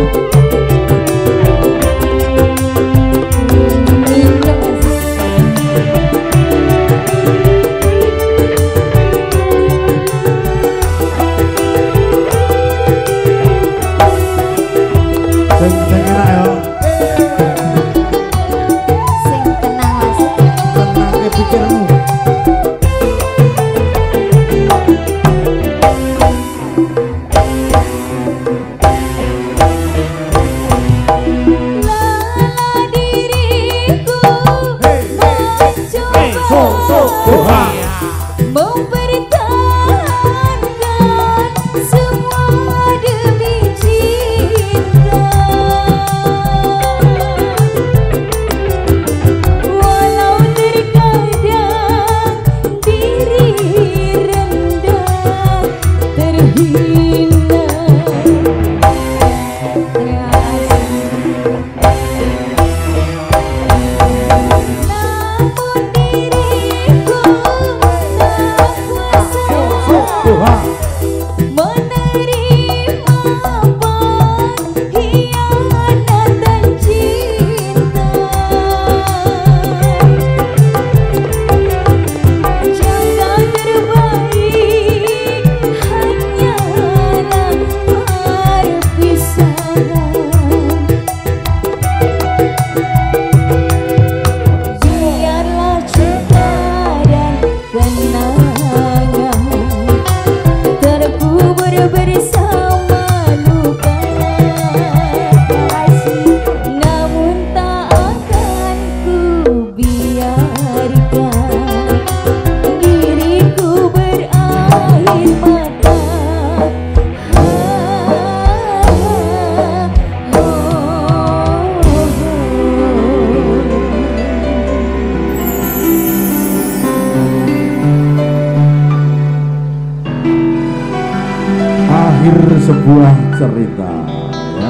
Sebuah cerita ya.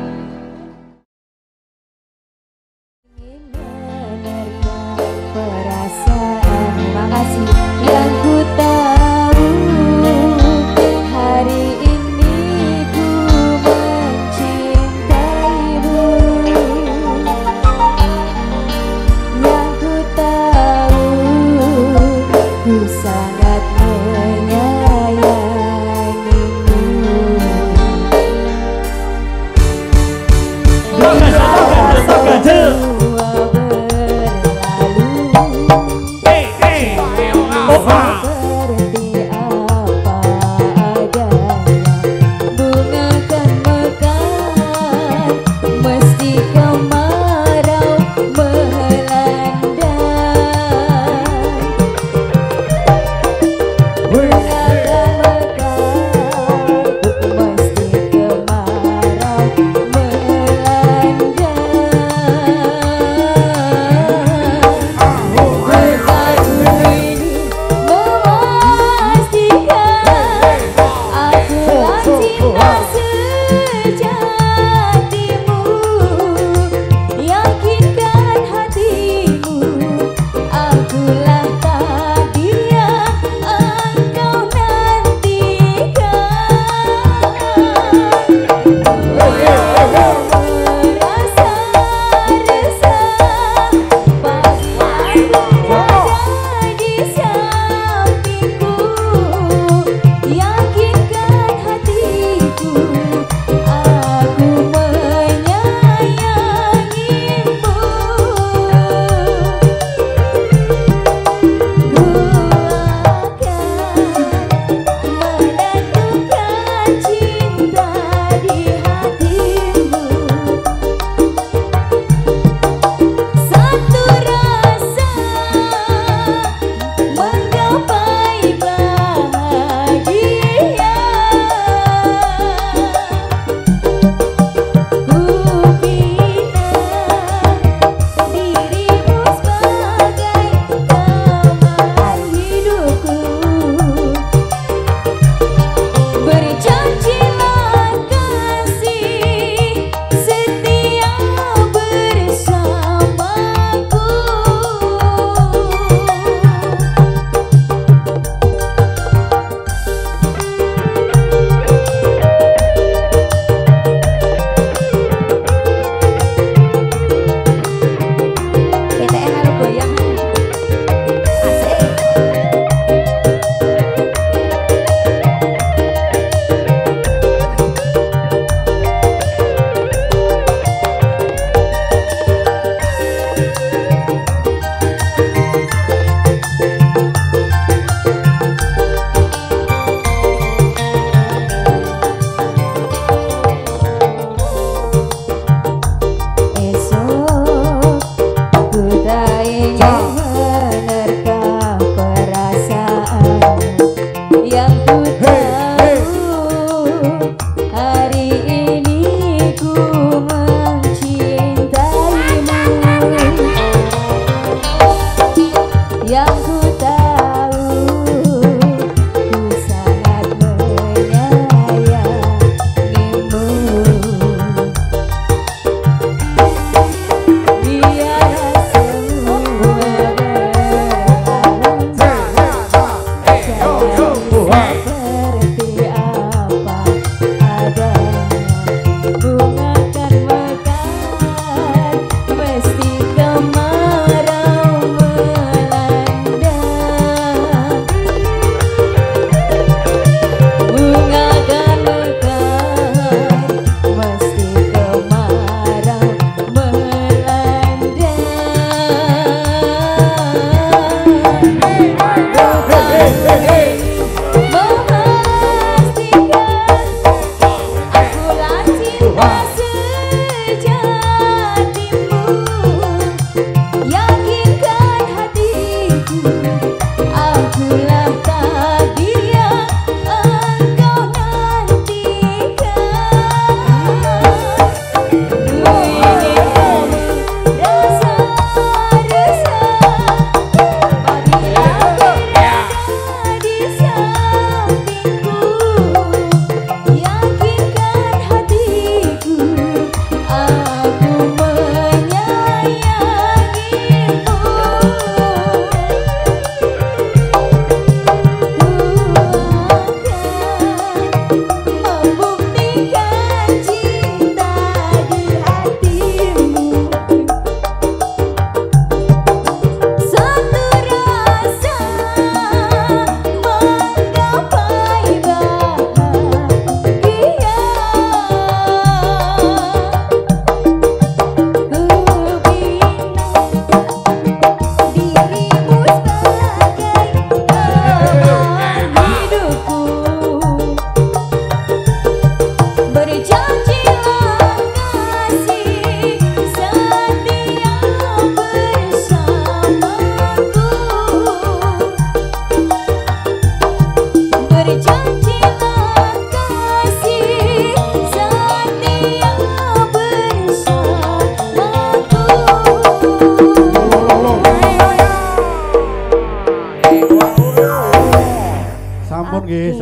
Perasaan makasih yang ku tahu, hari ini ku mencintaimu. Yang ku tahu, ku sangat menyayangimu.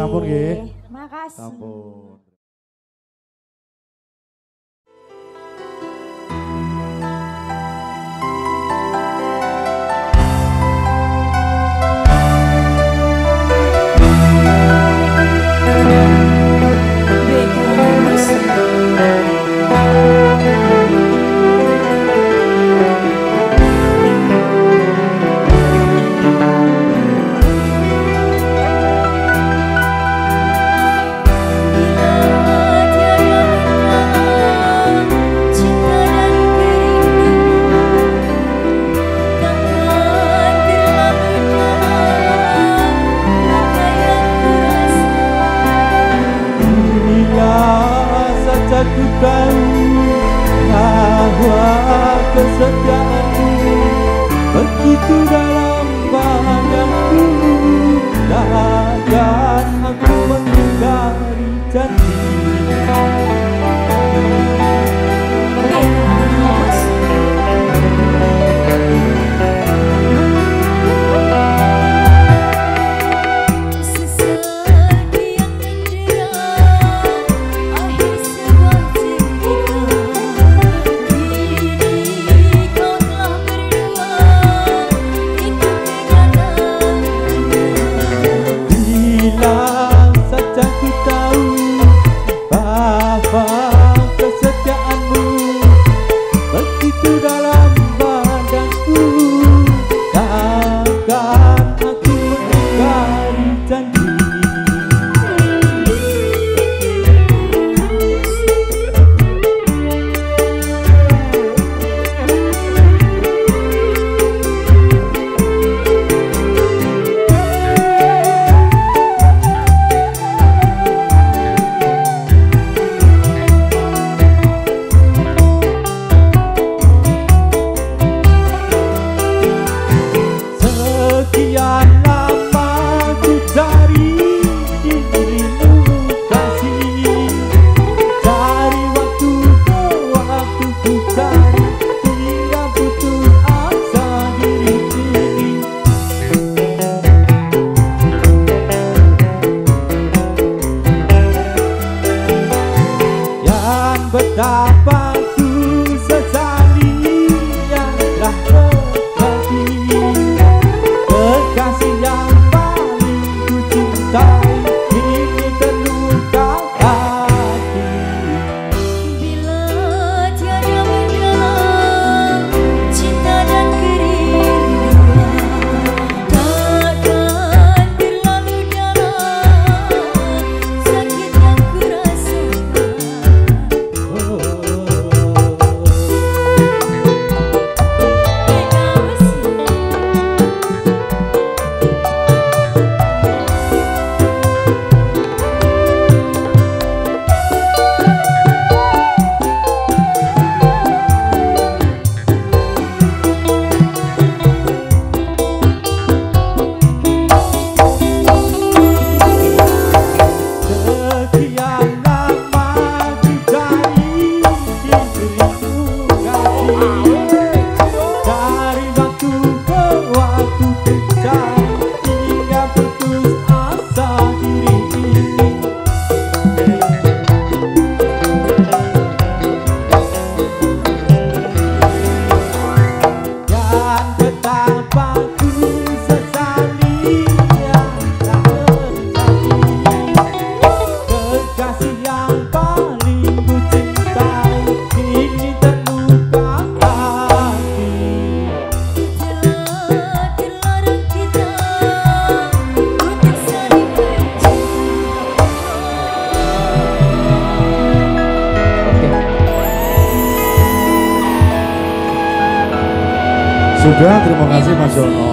Sampun nggih. Makasih. Sampun. Aku tahu bahwa kesetiaanmu begitu dalam badanku, takkan aku mengingkari janji. Betapa ku sesali yang telah terjadi, kekasih yang paling ku cintai kini terluka hati. Bila tiada mendalam cinta dan kerinduan, takkan berlalu dalam sakit yang ku rasakan. Sekian lama ku cari dirimu kasih, dari waktu ke waktu ku cari hingga putus asa diri ini. Dan betapa ku sesali yang telah terjadi, kekasih yang paling ku cintai kini terluka hati. Telah terlarang kita untuk saling mencintai. Sudah, terima kasih Mas Jono.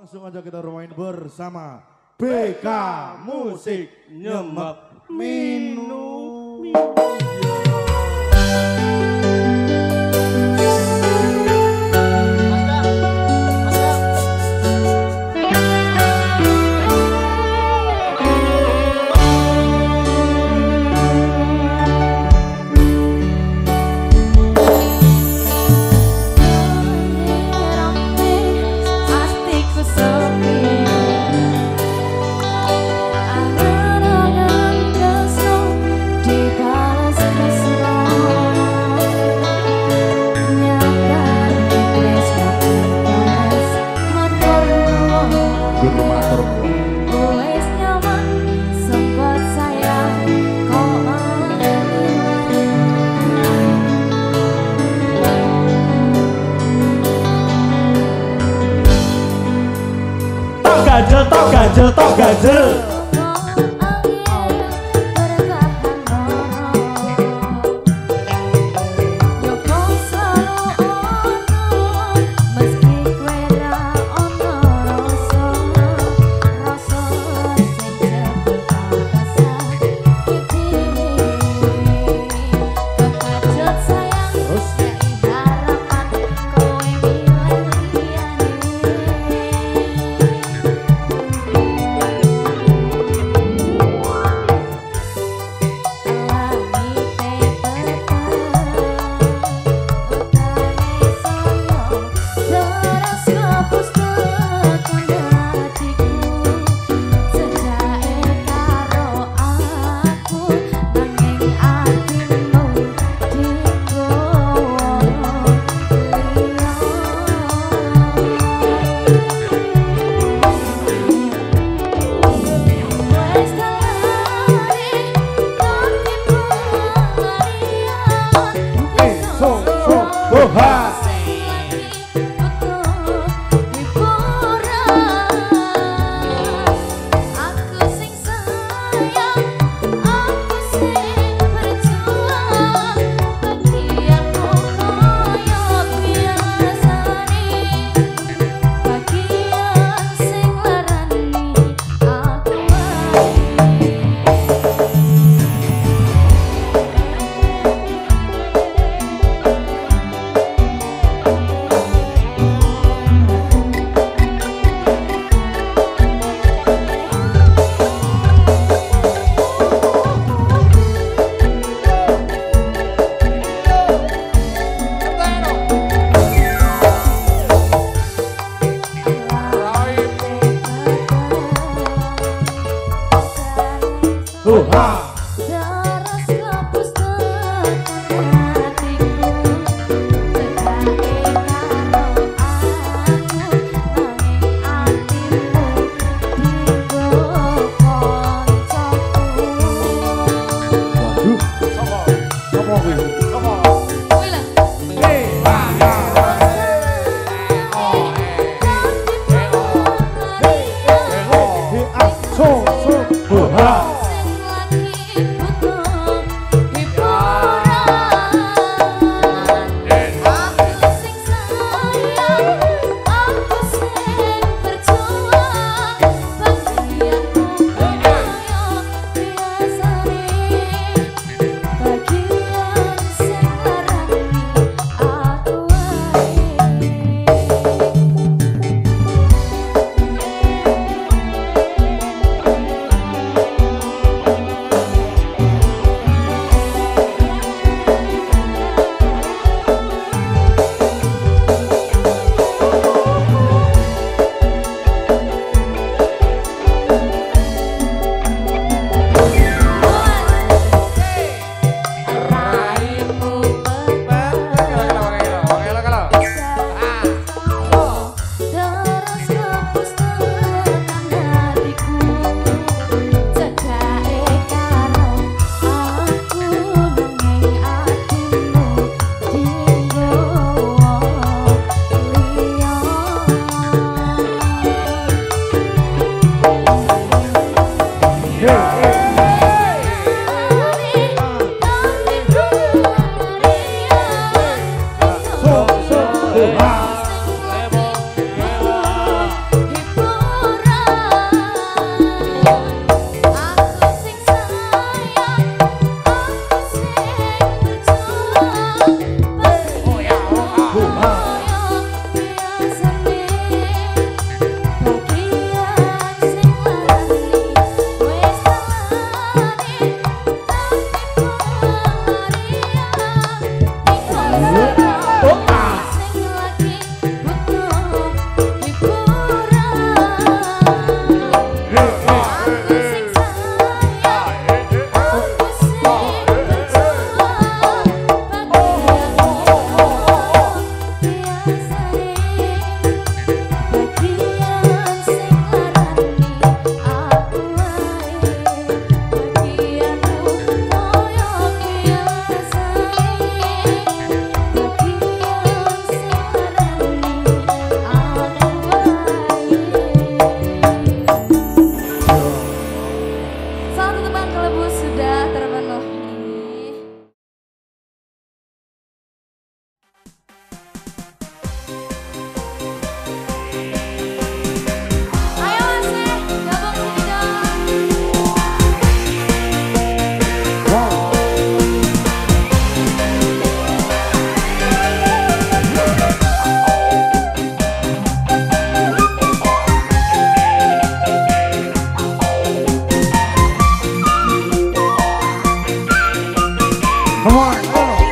Langsung aja kita bermain bersama BK Musik Nyemek Minum. Tok ganjel. Come on.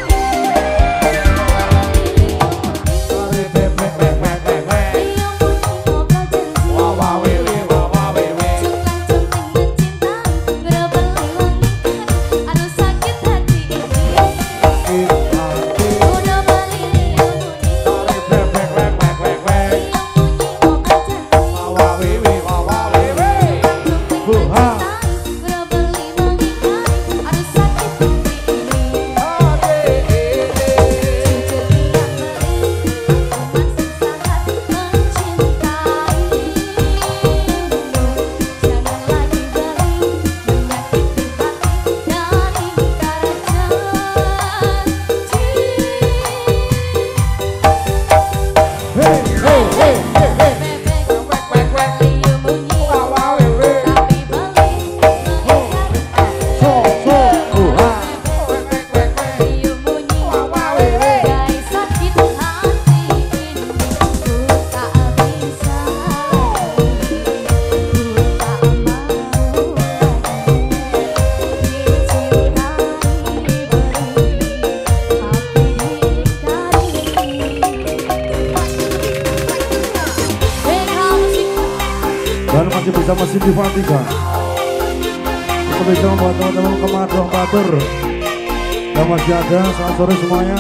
Dan masih bersama Cindy Fatika. Spesial buat teman-teman Kemadong Batur. Dan masih ada selamat sore semuanya.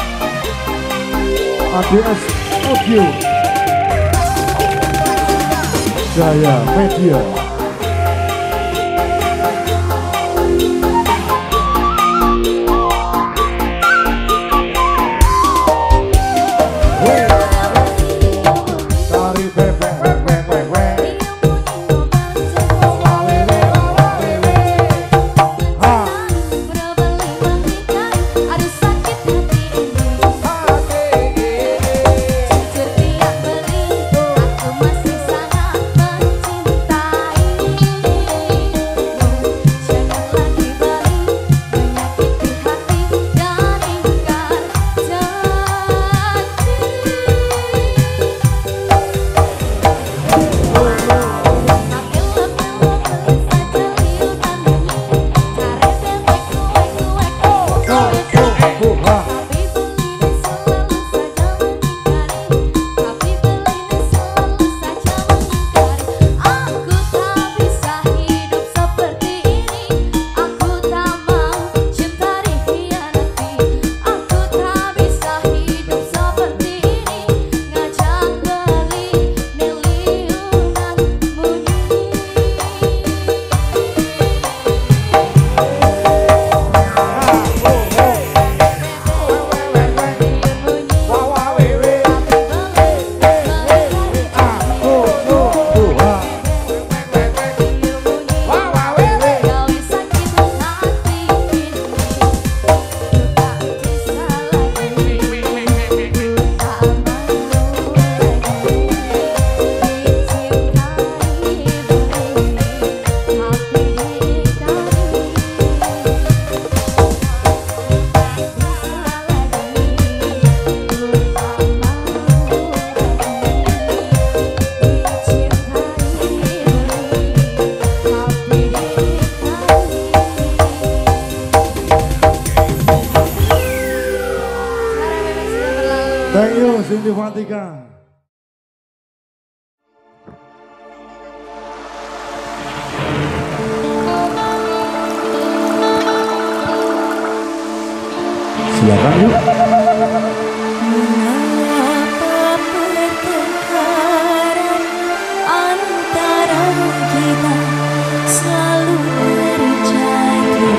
ADS Audio Jaya Media. Thank you, Cindy Fatika. Silakan yuk. Mengapa pertengkaran antara kita selalu terjadi?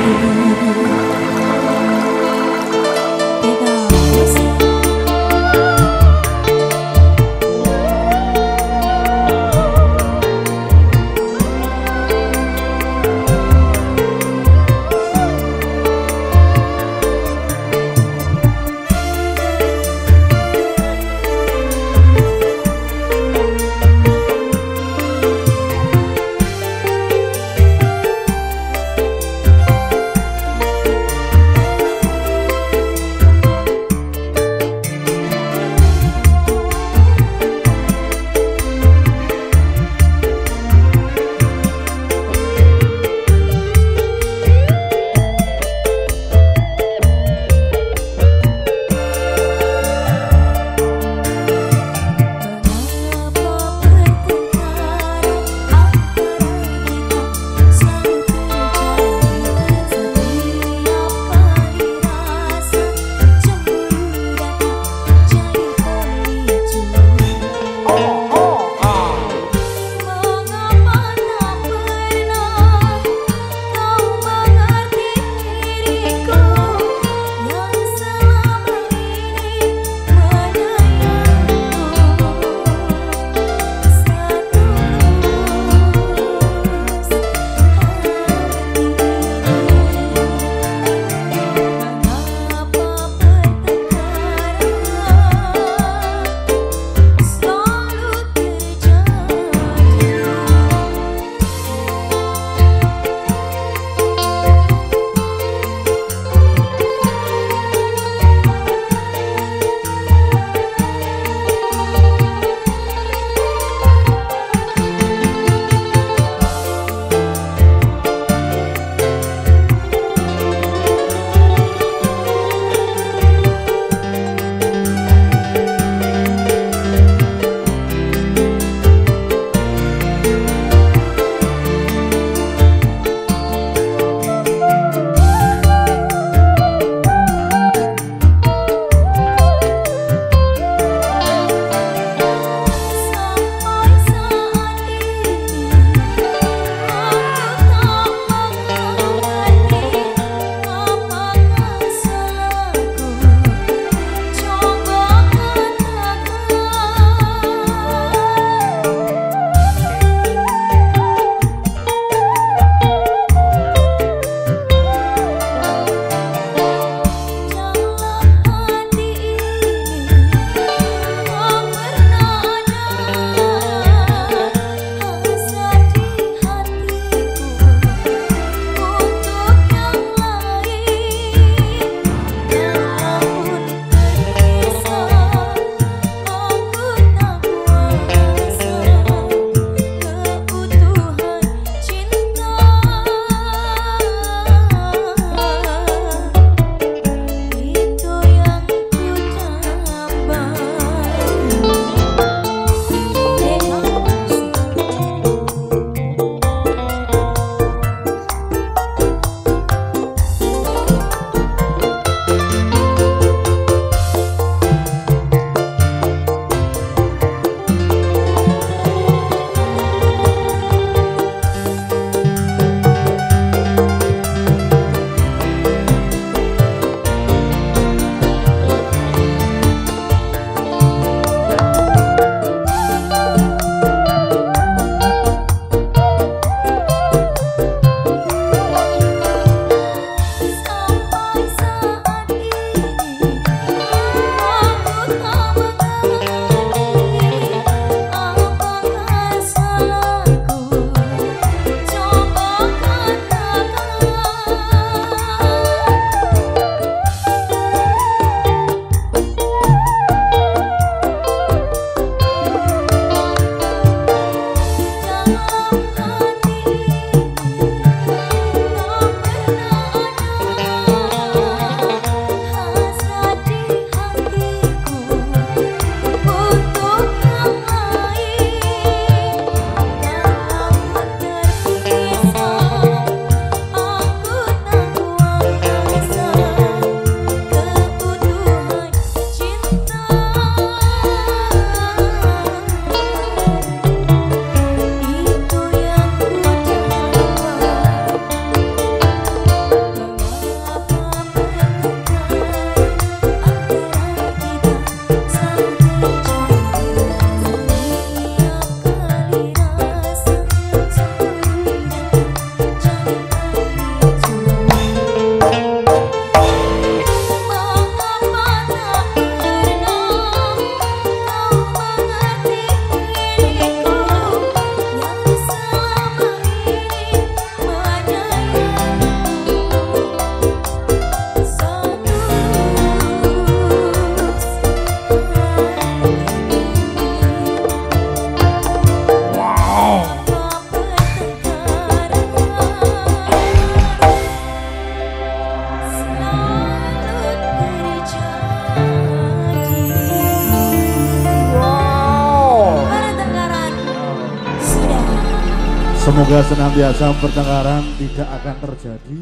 Semoga senantiasa pertengkaran tidak akan terjadi.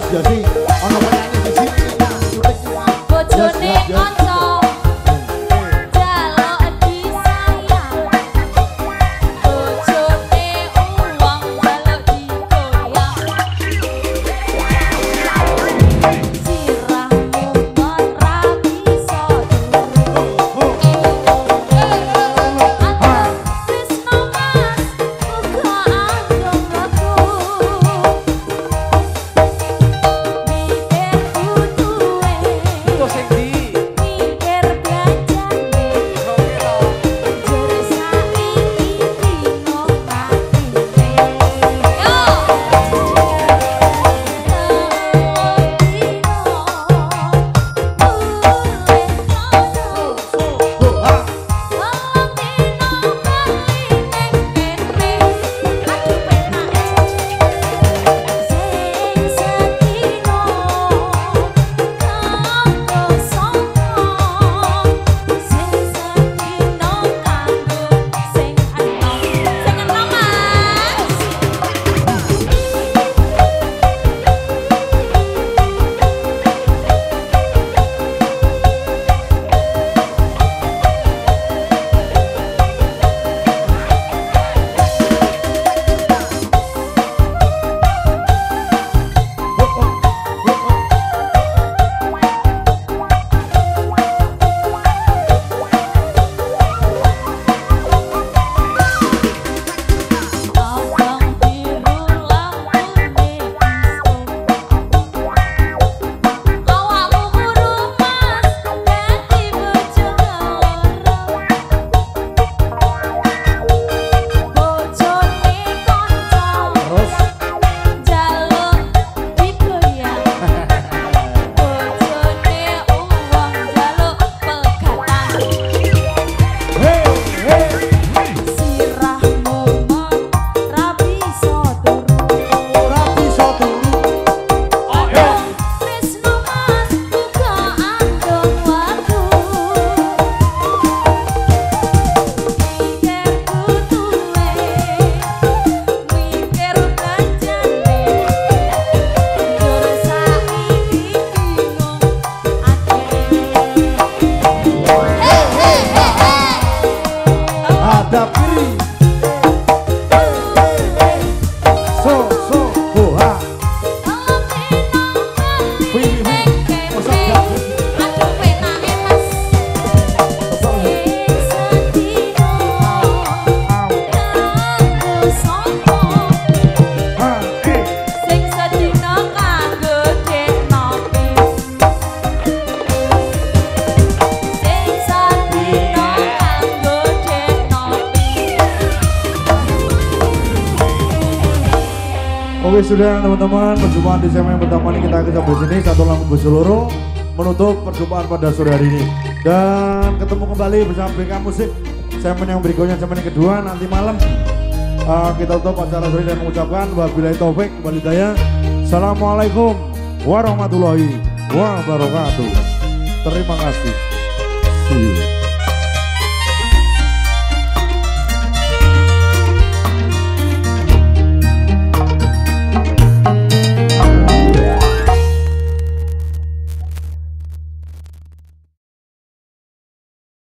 Jasi, ono penyanyi di sini. Bojone kanca jaluk disayang, bojone uwong jaluk digoyang, sirahmu ora bisa durung. Tresno mas uga andong aku, mikir butuhe, Terus sing di mikir belanjane, jere saiki bingung atine. Yo abang biru lampune awakmu buru mas dadi bojo loro, bojone kanca terus jaluk digoyang, bojone uwong jaluk pegatan, sirahmu ora bisa durung. Ora bisa turu. Tresno mas uga andong aku, mikir butuhe, mikir belanjane, jur saiki bingung Ada kiri. So, boha. Oke sudah teman-teman, perjumpaan di segmen pertama ini kita akan sampai sini. Satu lagu berseluruh menutup perjumpaan pada sore hari ini. Dan ketemu kembali bersama BK Musik segmen yang berikutnya, segmen yang kedua nanti malam. Kita tutup acara sore dan mengucapkan wabillahi taufik wal hidayah. Assalamualaikum warahmatullahi wabarakatuh. Terima kasih. See you.